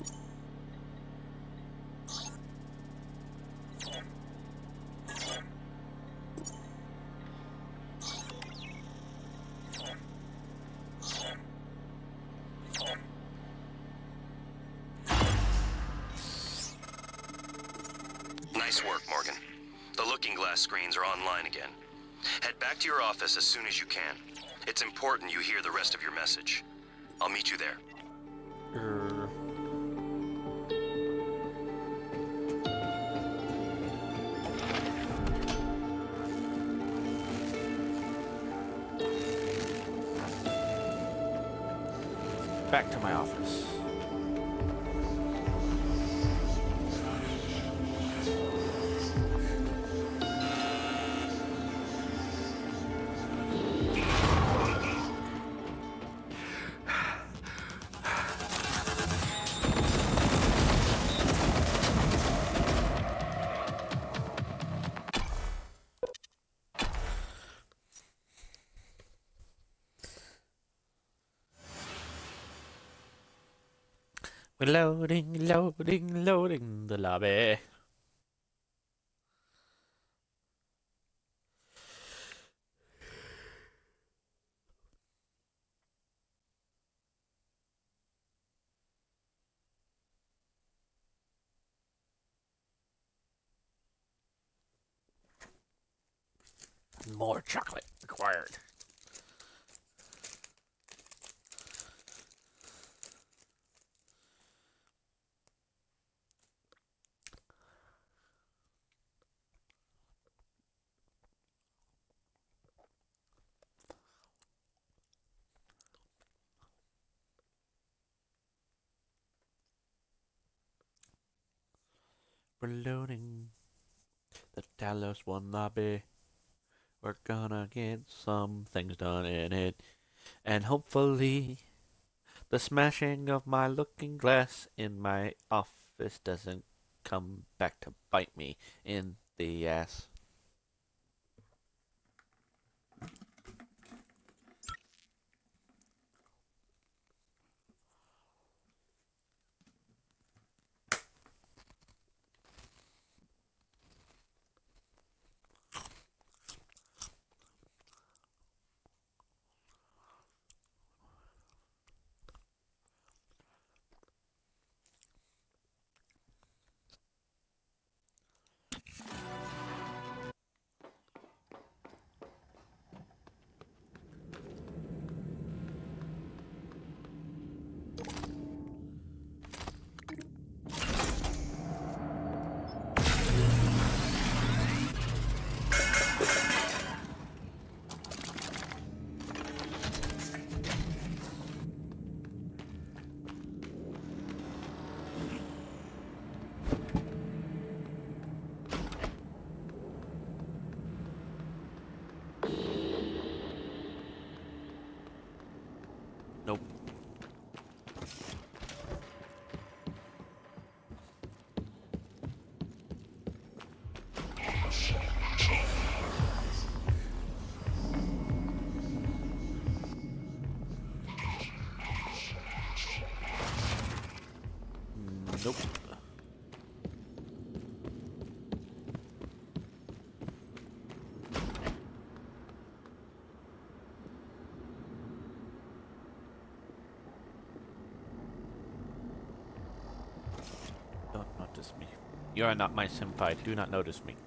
D: Nice work, Morgan. The looking glass screens are online again. Head back to your office as soon as you can. It's important you hear the rest of your message. I'll meet you there.
A: Er. Back to my office. We're loading, loading, loading the lobby. More chocolate required. overloading the Talos one lobby. We're gonna get some things done in it. And hopefully the smashing of my looking glass in my office doesn't come back to bite me in the ass. Nope. Nope. Don't notice me. You are not my senpai. Do not notice me.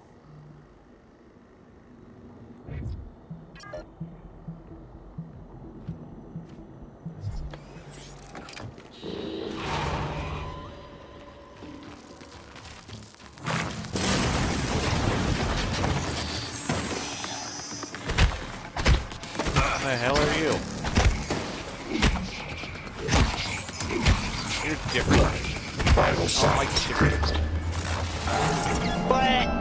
A: What the hell are you? You're different.
C: Vital signs critical.
A: What?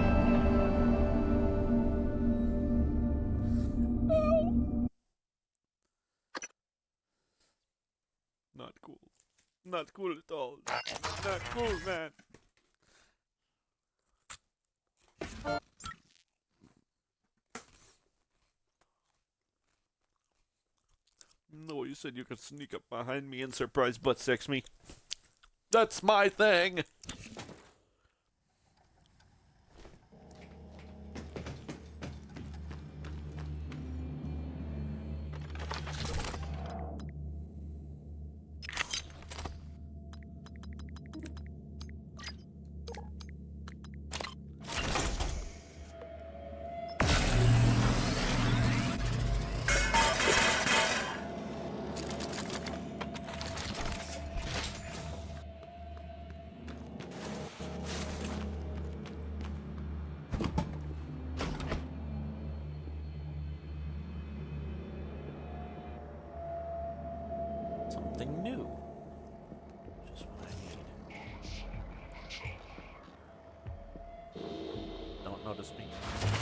A: Not cool. Not cool at all. Not cool, man. No, you said you could sneak up behind me and surprise butt sex me. That's my thing. Something new. Just what I needed. Don't notice me.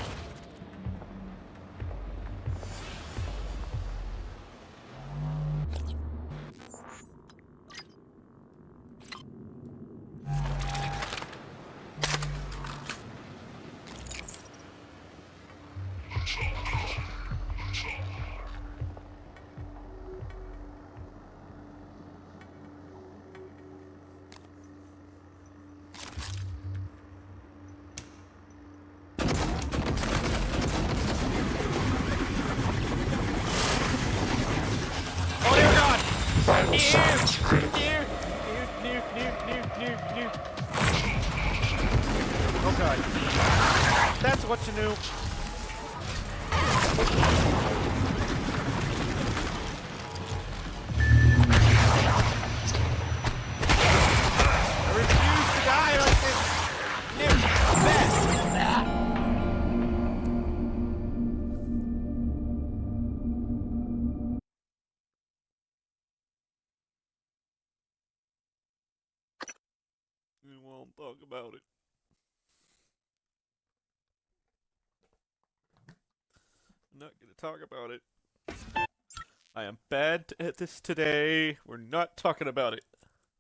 C: Vital signs critical.
A: Oh god. That's what you knew. I refuse to die like this. Nip, best. We won't talk about it. Not gonna talk about it. I am bad at this today. We're not talking about it.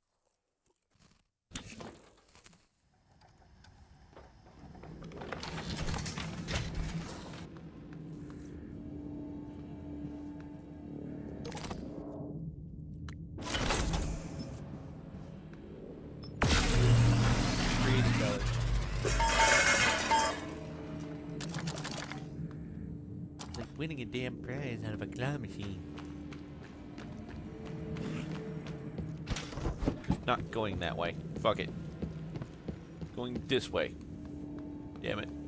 A: Like winning a damn prize out of a claw machine. Just not going that way. Fuck it. Going this way. Damn it.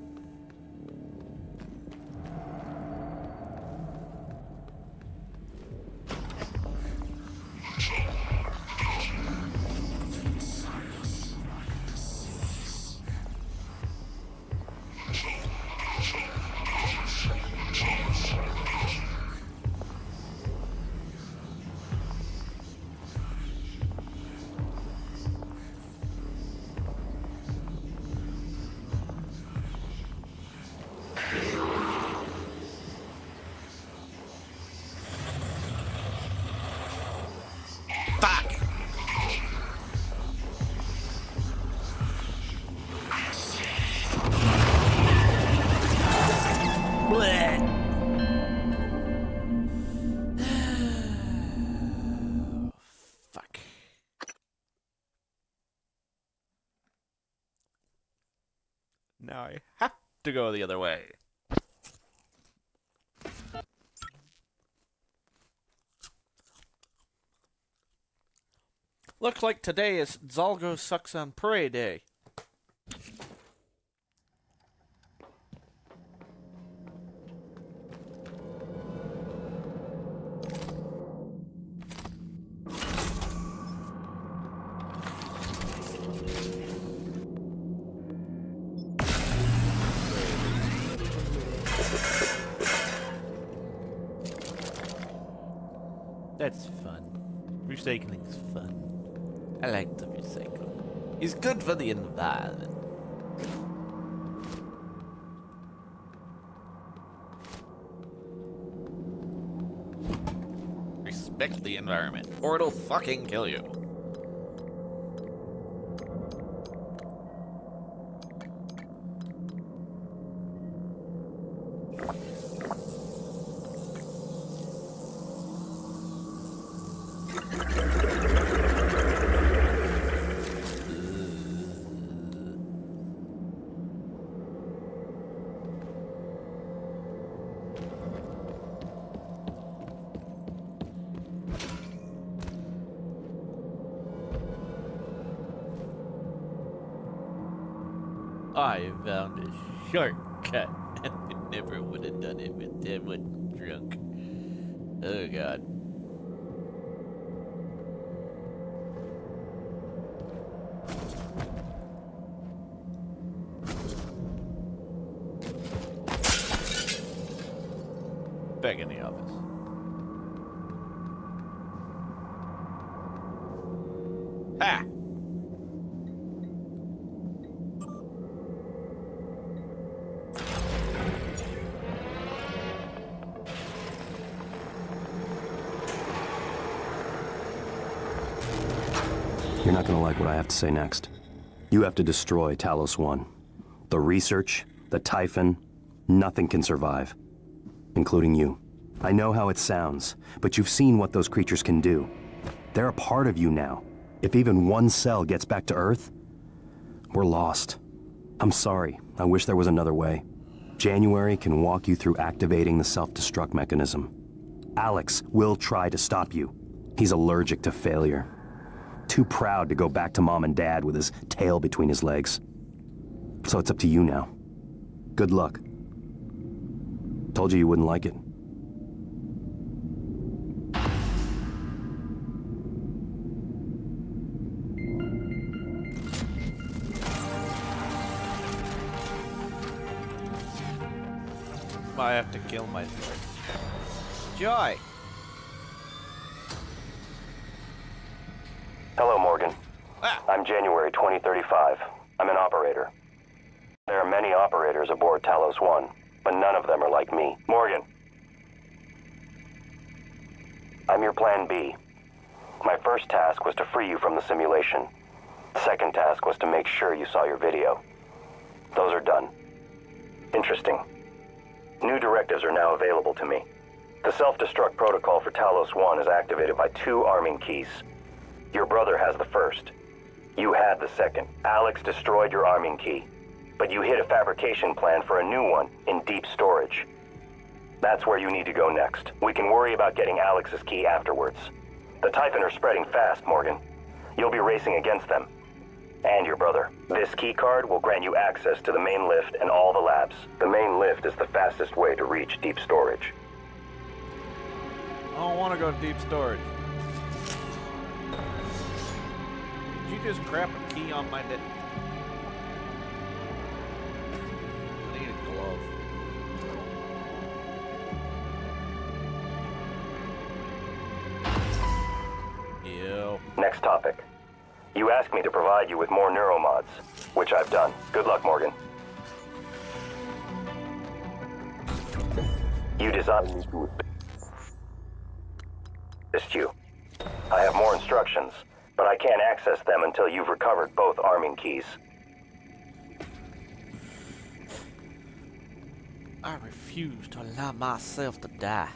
A: Now I have to go the other way. Looks like today is Zallgo Sucks on Prey Day. That's fun. Recycling's fun. I like the recycle. It's good for the environment. Respect the environment, or it'll fucking kill you. I found a shortcut, and I never would have done it with them when drunk. Oh god. Back in the office. Ha!
J: You're not gonna like what I have to say next. You have to destroy Talos one. The research, the Typhon, nothing can survive. Including you. I know how it sounds, but you've seen what those creatures can do. They're a part of you now. If even one cell gets back to Earth, we're lost. I'm sorry. I wish there was another way. January can walk you through activating the self-destruct mechanism. Alex will try to stop you. He's allergic to failure. Too proud to go back to Mom and Dad with his tail between his legs. So it's up to you now. Good luck. Told you you wouldn't like it.
A: I have to kill myself. Joy!
J: Hello, Morgan.
A: Ah.
J: I'm January twenty thirty-five. I'm an operator. There are many operators aboard Talos one, but none of them are like me. Morgan, I'm your plan B. My first task was to free you from the simulation. The second task was to make sure you saw your video. Those are done. Interesting. New directives are now available to me. The self-destruct protocol for Talos one is activated by two arming keys. Your brother has the first. You had the second. Alex destroyed your arming key, but you hit a fabrication plan for a new one in deep storage. That's where you need to go next. We can worry about getting Alex's key afterwards. The Typhon are spreading fast, Morgan. You'll be racing against them. And your brother. This key card will grant you access to the main lift and all the labs. The main lift is the fastest way to reach deep storage.
A: I don't want to go to deep storage. Did you just crap a key on my dead? I need a glove. Ew.
J: Next topic. You asked me to provide you with more neuromods, which I've done. Good luck, Morgan. You designed me to assist you. I have more instructions, but I can't access them until you've recovered both arming keys.
A: I refuse to allow myself to die.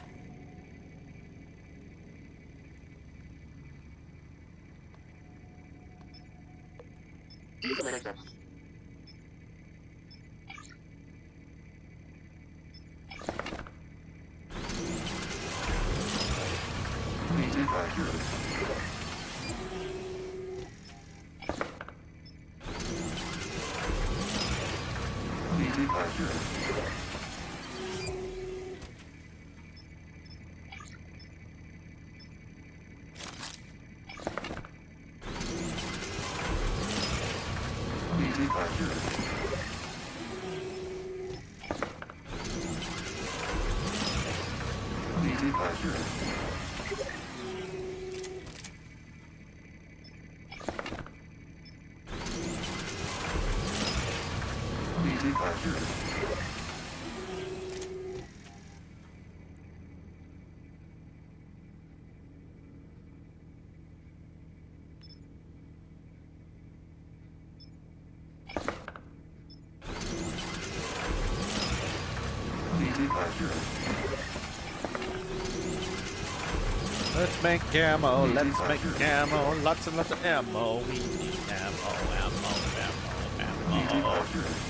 A: Let's make camo, let's make camo, lots and lots of ammo. We need ammo, ammo, ammo, ammo.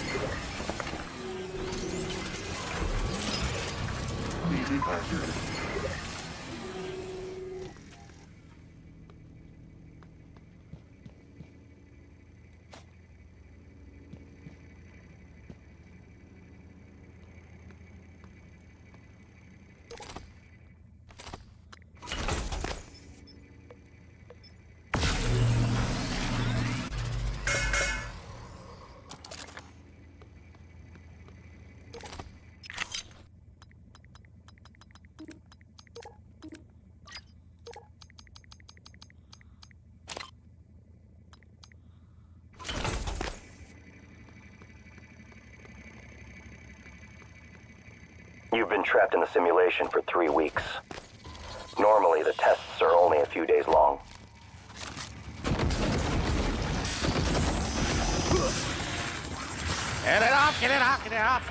J: You've been trapped in the simulation for three weeks. Normally, the tests are only a few days long.
A: Get it off, get it off, get it off!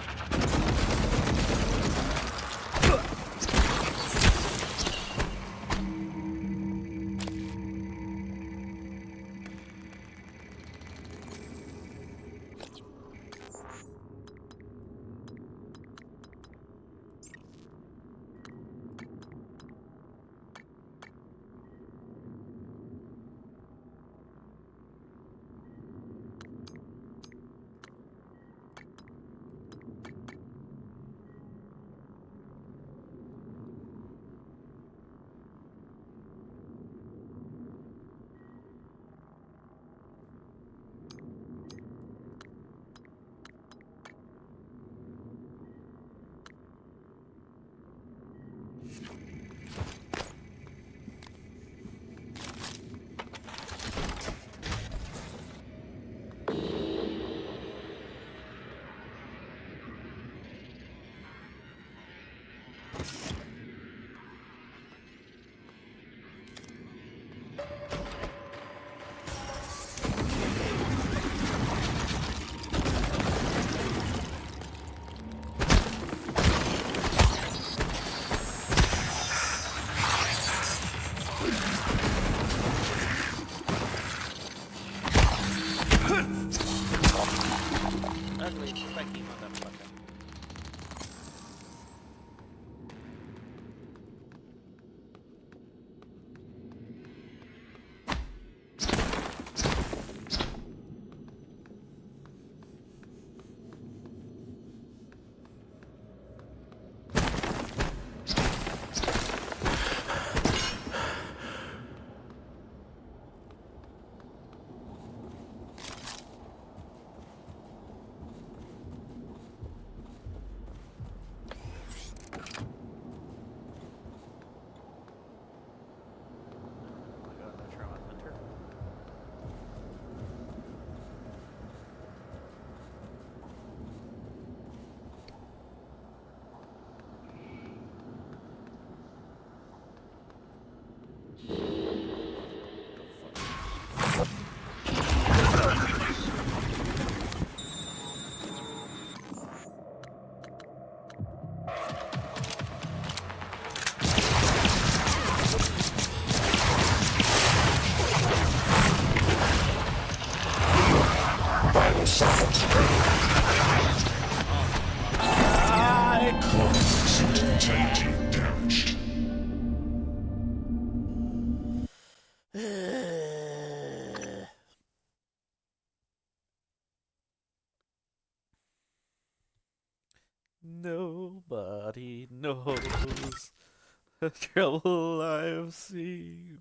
A: knows the trouble I've seen.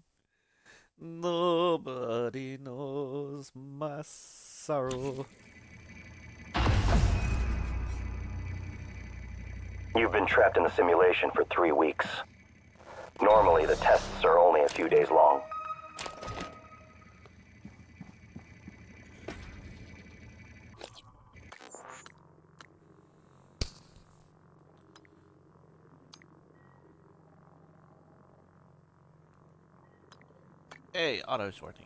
A: Nobody knows my sorrow.
J: You've been trapped in the simulation for three weeks. Normally, the tests are only a few days long.
A: Hey, auto sorting.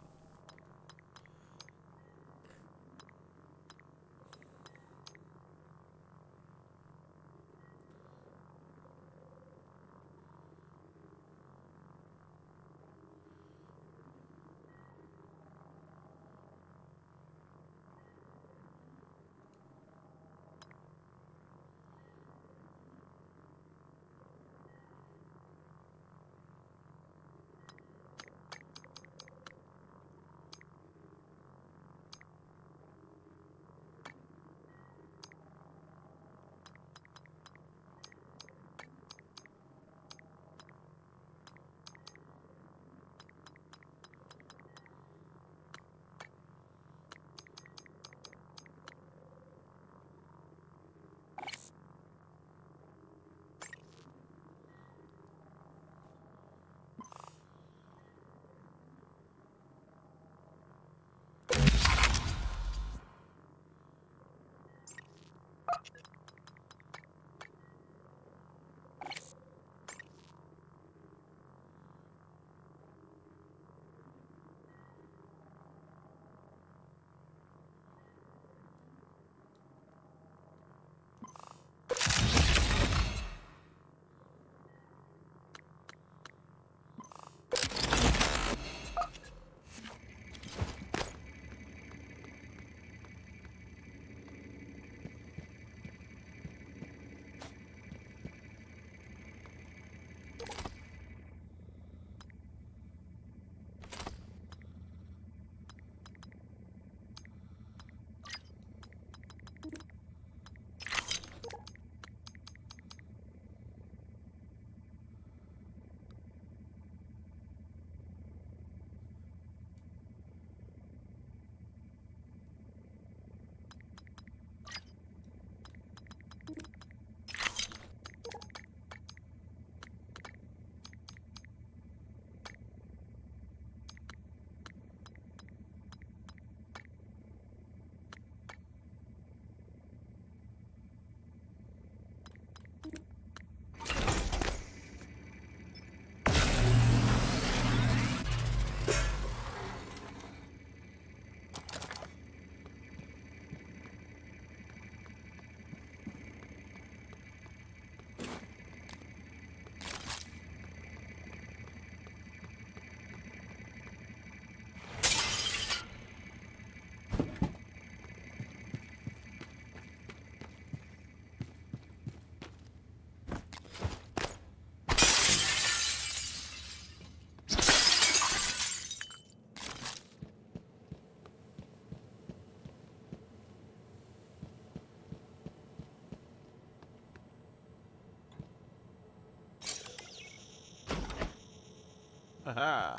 A: Aha.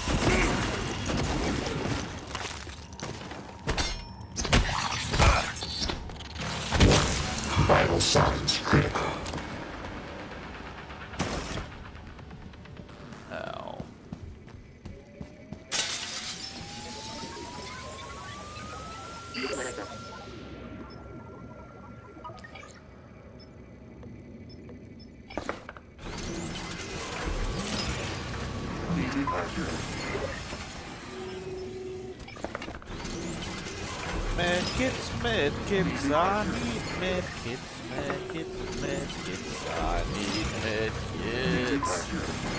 C: Vital signs critical.
A: Ow. Medkits, medkits, I need medkits, medkits, medkits, I need medkits.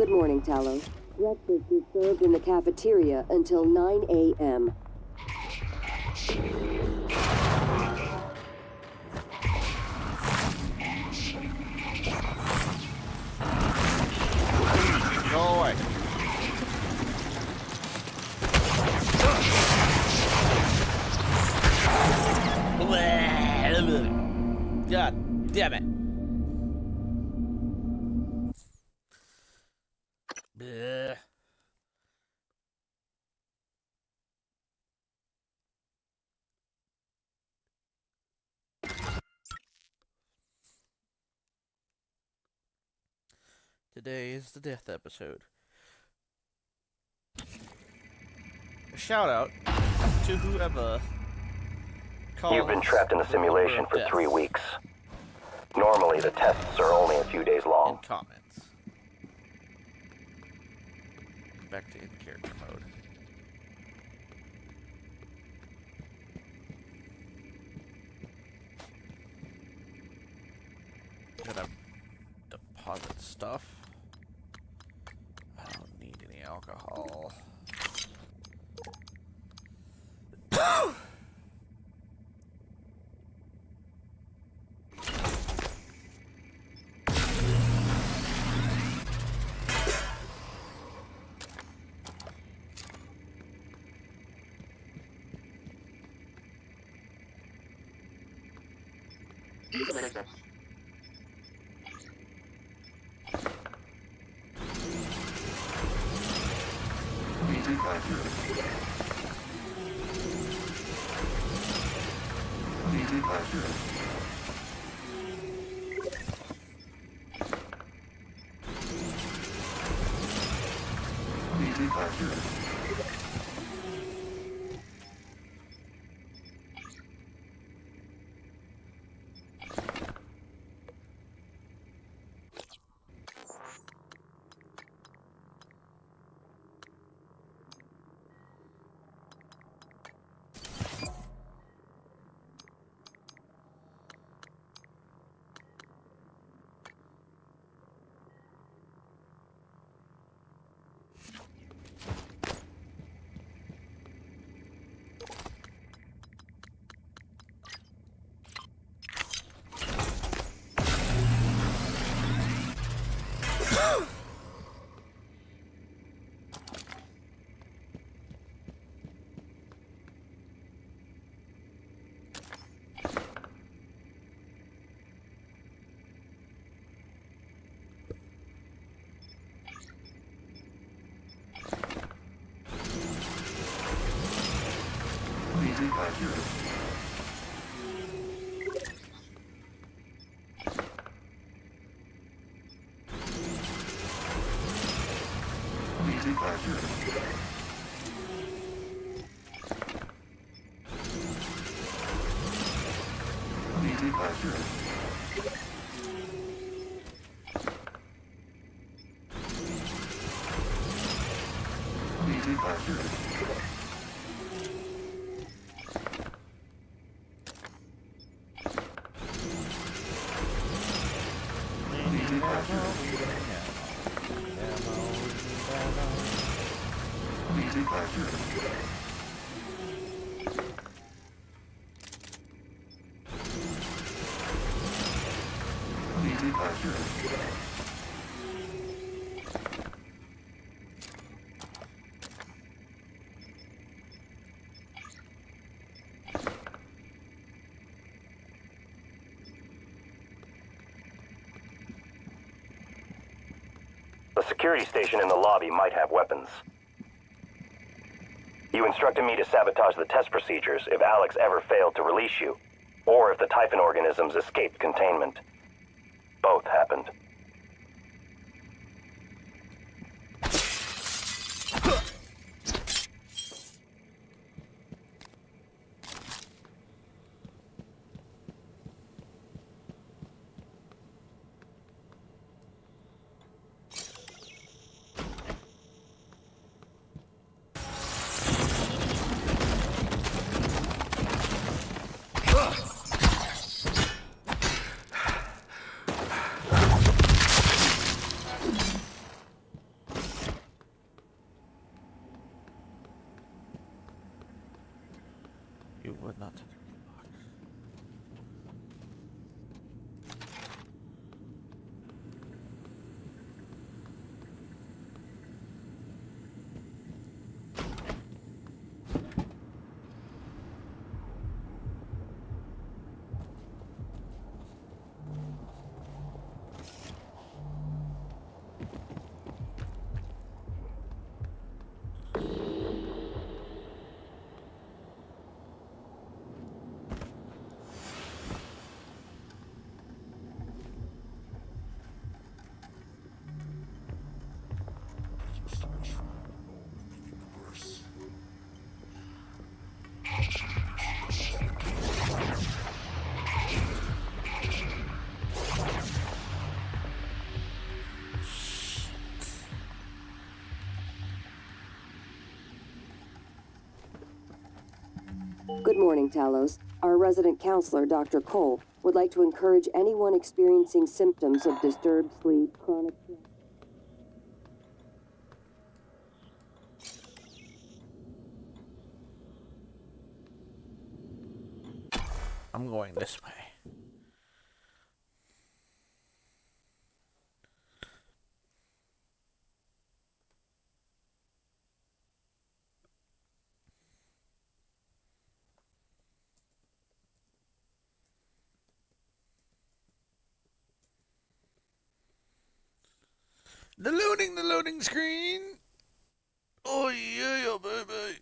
I: Good morning, Talos. Breakfast is served in the cafeteria until nine A M
A: Go away. God damn it. Bleh. Today is the death episode. A shout out to whoever calls.
J: You've been trapped in the simulation for three weeks. Normally, the tests are only a few days long.
A: In comments. Back to in-character mode. Gotta deposit stuff. I don't need any alcohol.
J: The security station in the lobby might have weapons. You instructed me to sabotage the test procedures if Alex ever failed to release you, or if the Typhon organisms escaped containment. Both happened.
A: not.
I: Good morning, Talos. Our resident counselor, Doctor Cole, would like to encourage anyone experiencing symptoms of disturbed sleep, chronic...
A: I'm going this way. The loading, the loading screen. Oh yeah, baby.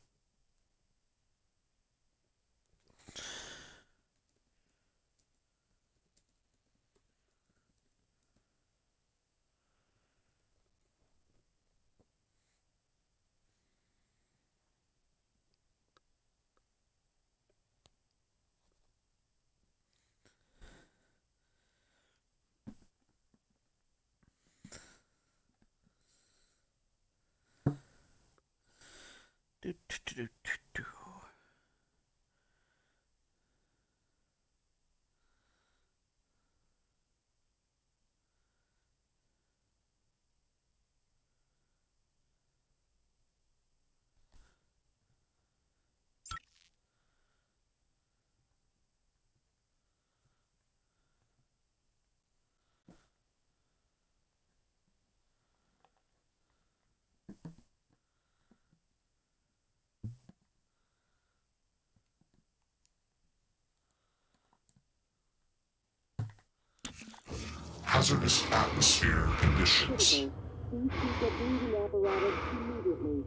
A: Do, do, do, do, do.
C: Hazardous atmosphere conditions.
I: Please keep the breathing apparatus immediately.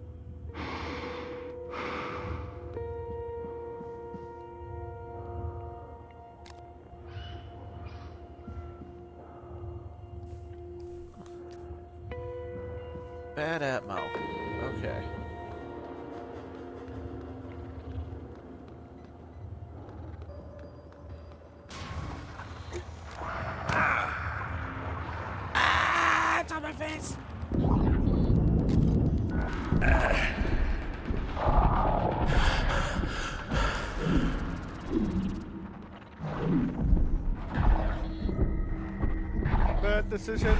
A: Bad atmo. Okay. Ah! It's on my face! Bad decision.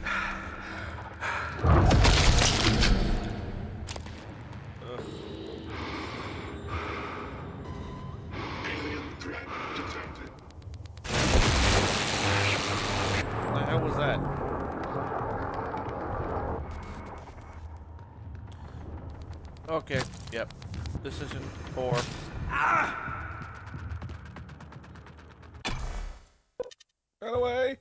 C: Alien threat detected.
A: What the hell was that? Okay, yep. Decision four. Ah! Run away!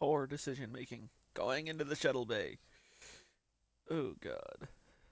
A: poor decision making. Going into the shuttle bay. Oh god.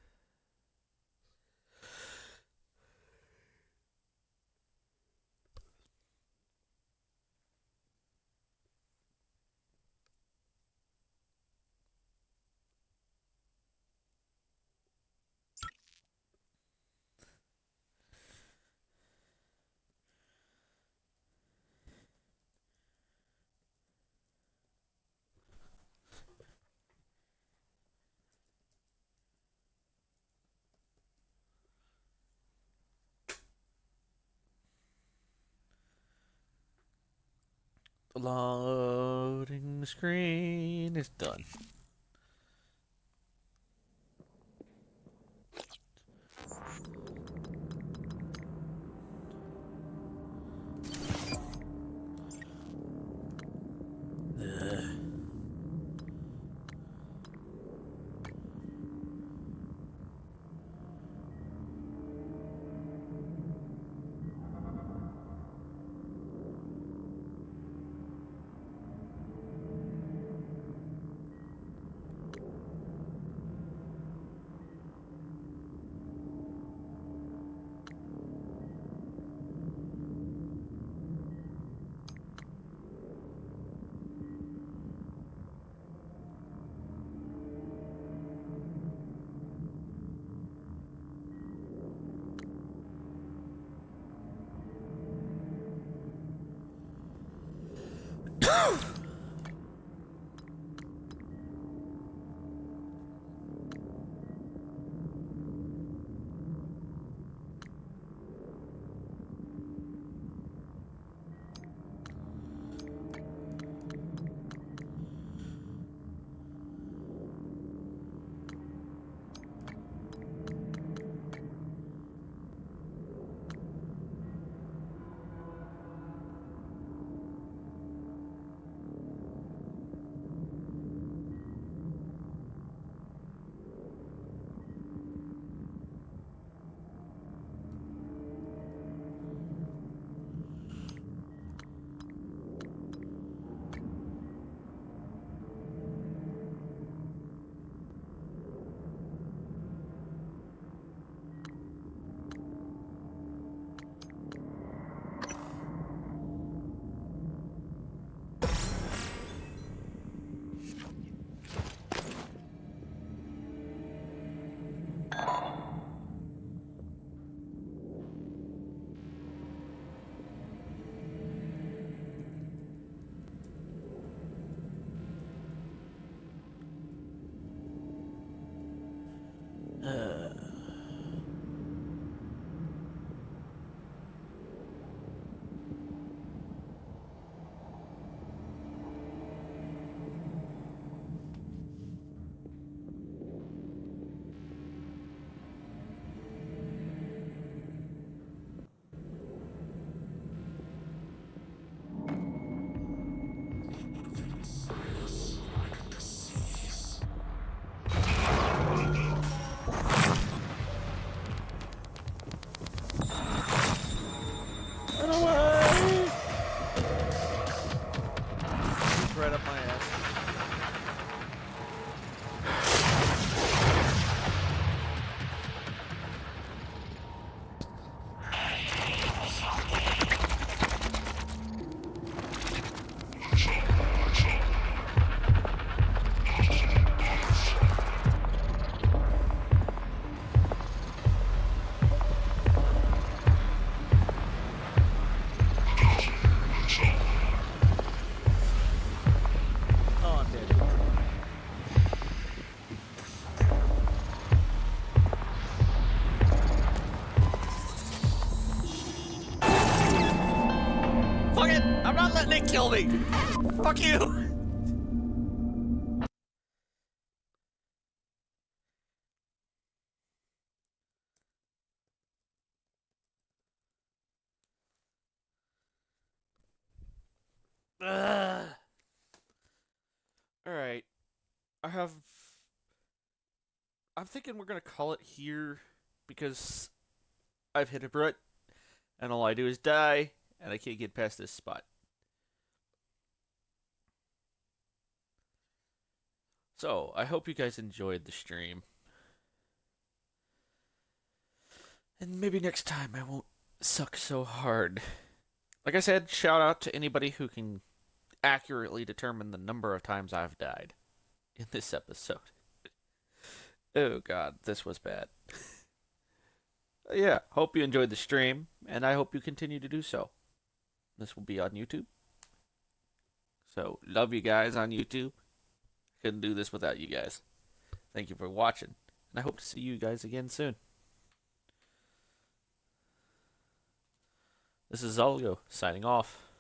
A: The loading screen is done. Nick, kill me! Fuck you! Alright. I have... I'm thinking we're gonna call it here because I've hit a brute and all I do is die and I can't get past this spot. So, I hope you guys enjoyed the stream. And maybe next time I won't suck so hard. Like I said, shout out to anybody who can accurately determine the number of times I've died in this episode. Oh god, this was bad. Yeah, hope you enjoyed the stream, and I hope you continue to do so. This will be on YouTube. So, love you guys on YouTube. Couldn't do this without you guys. Thank you for watching, and I hope to see you guys again soon. This is Zallgo, signing off.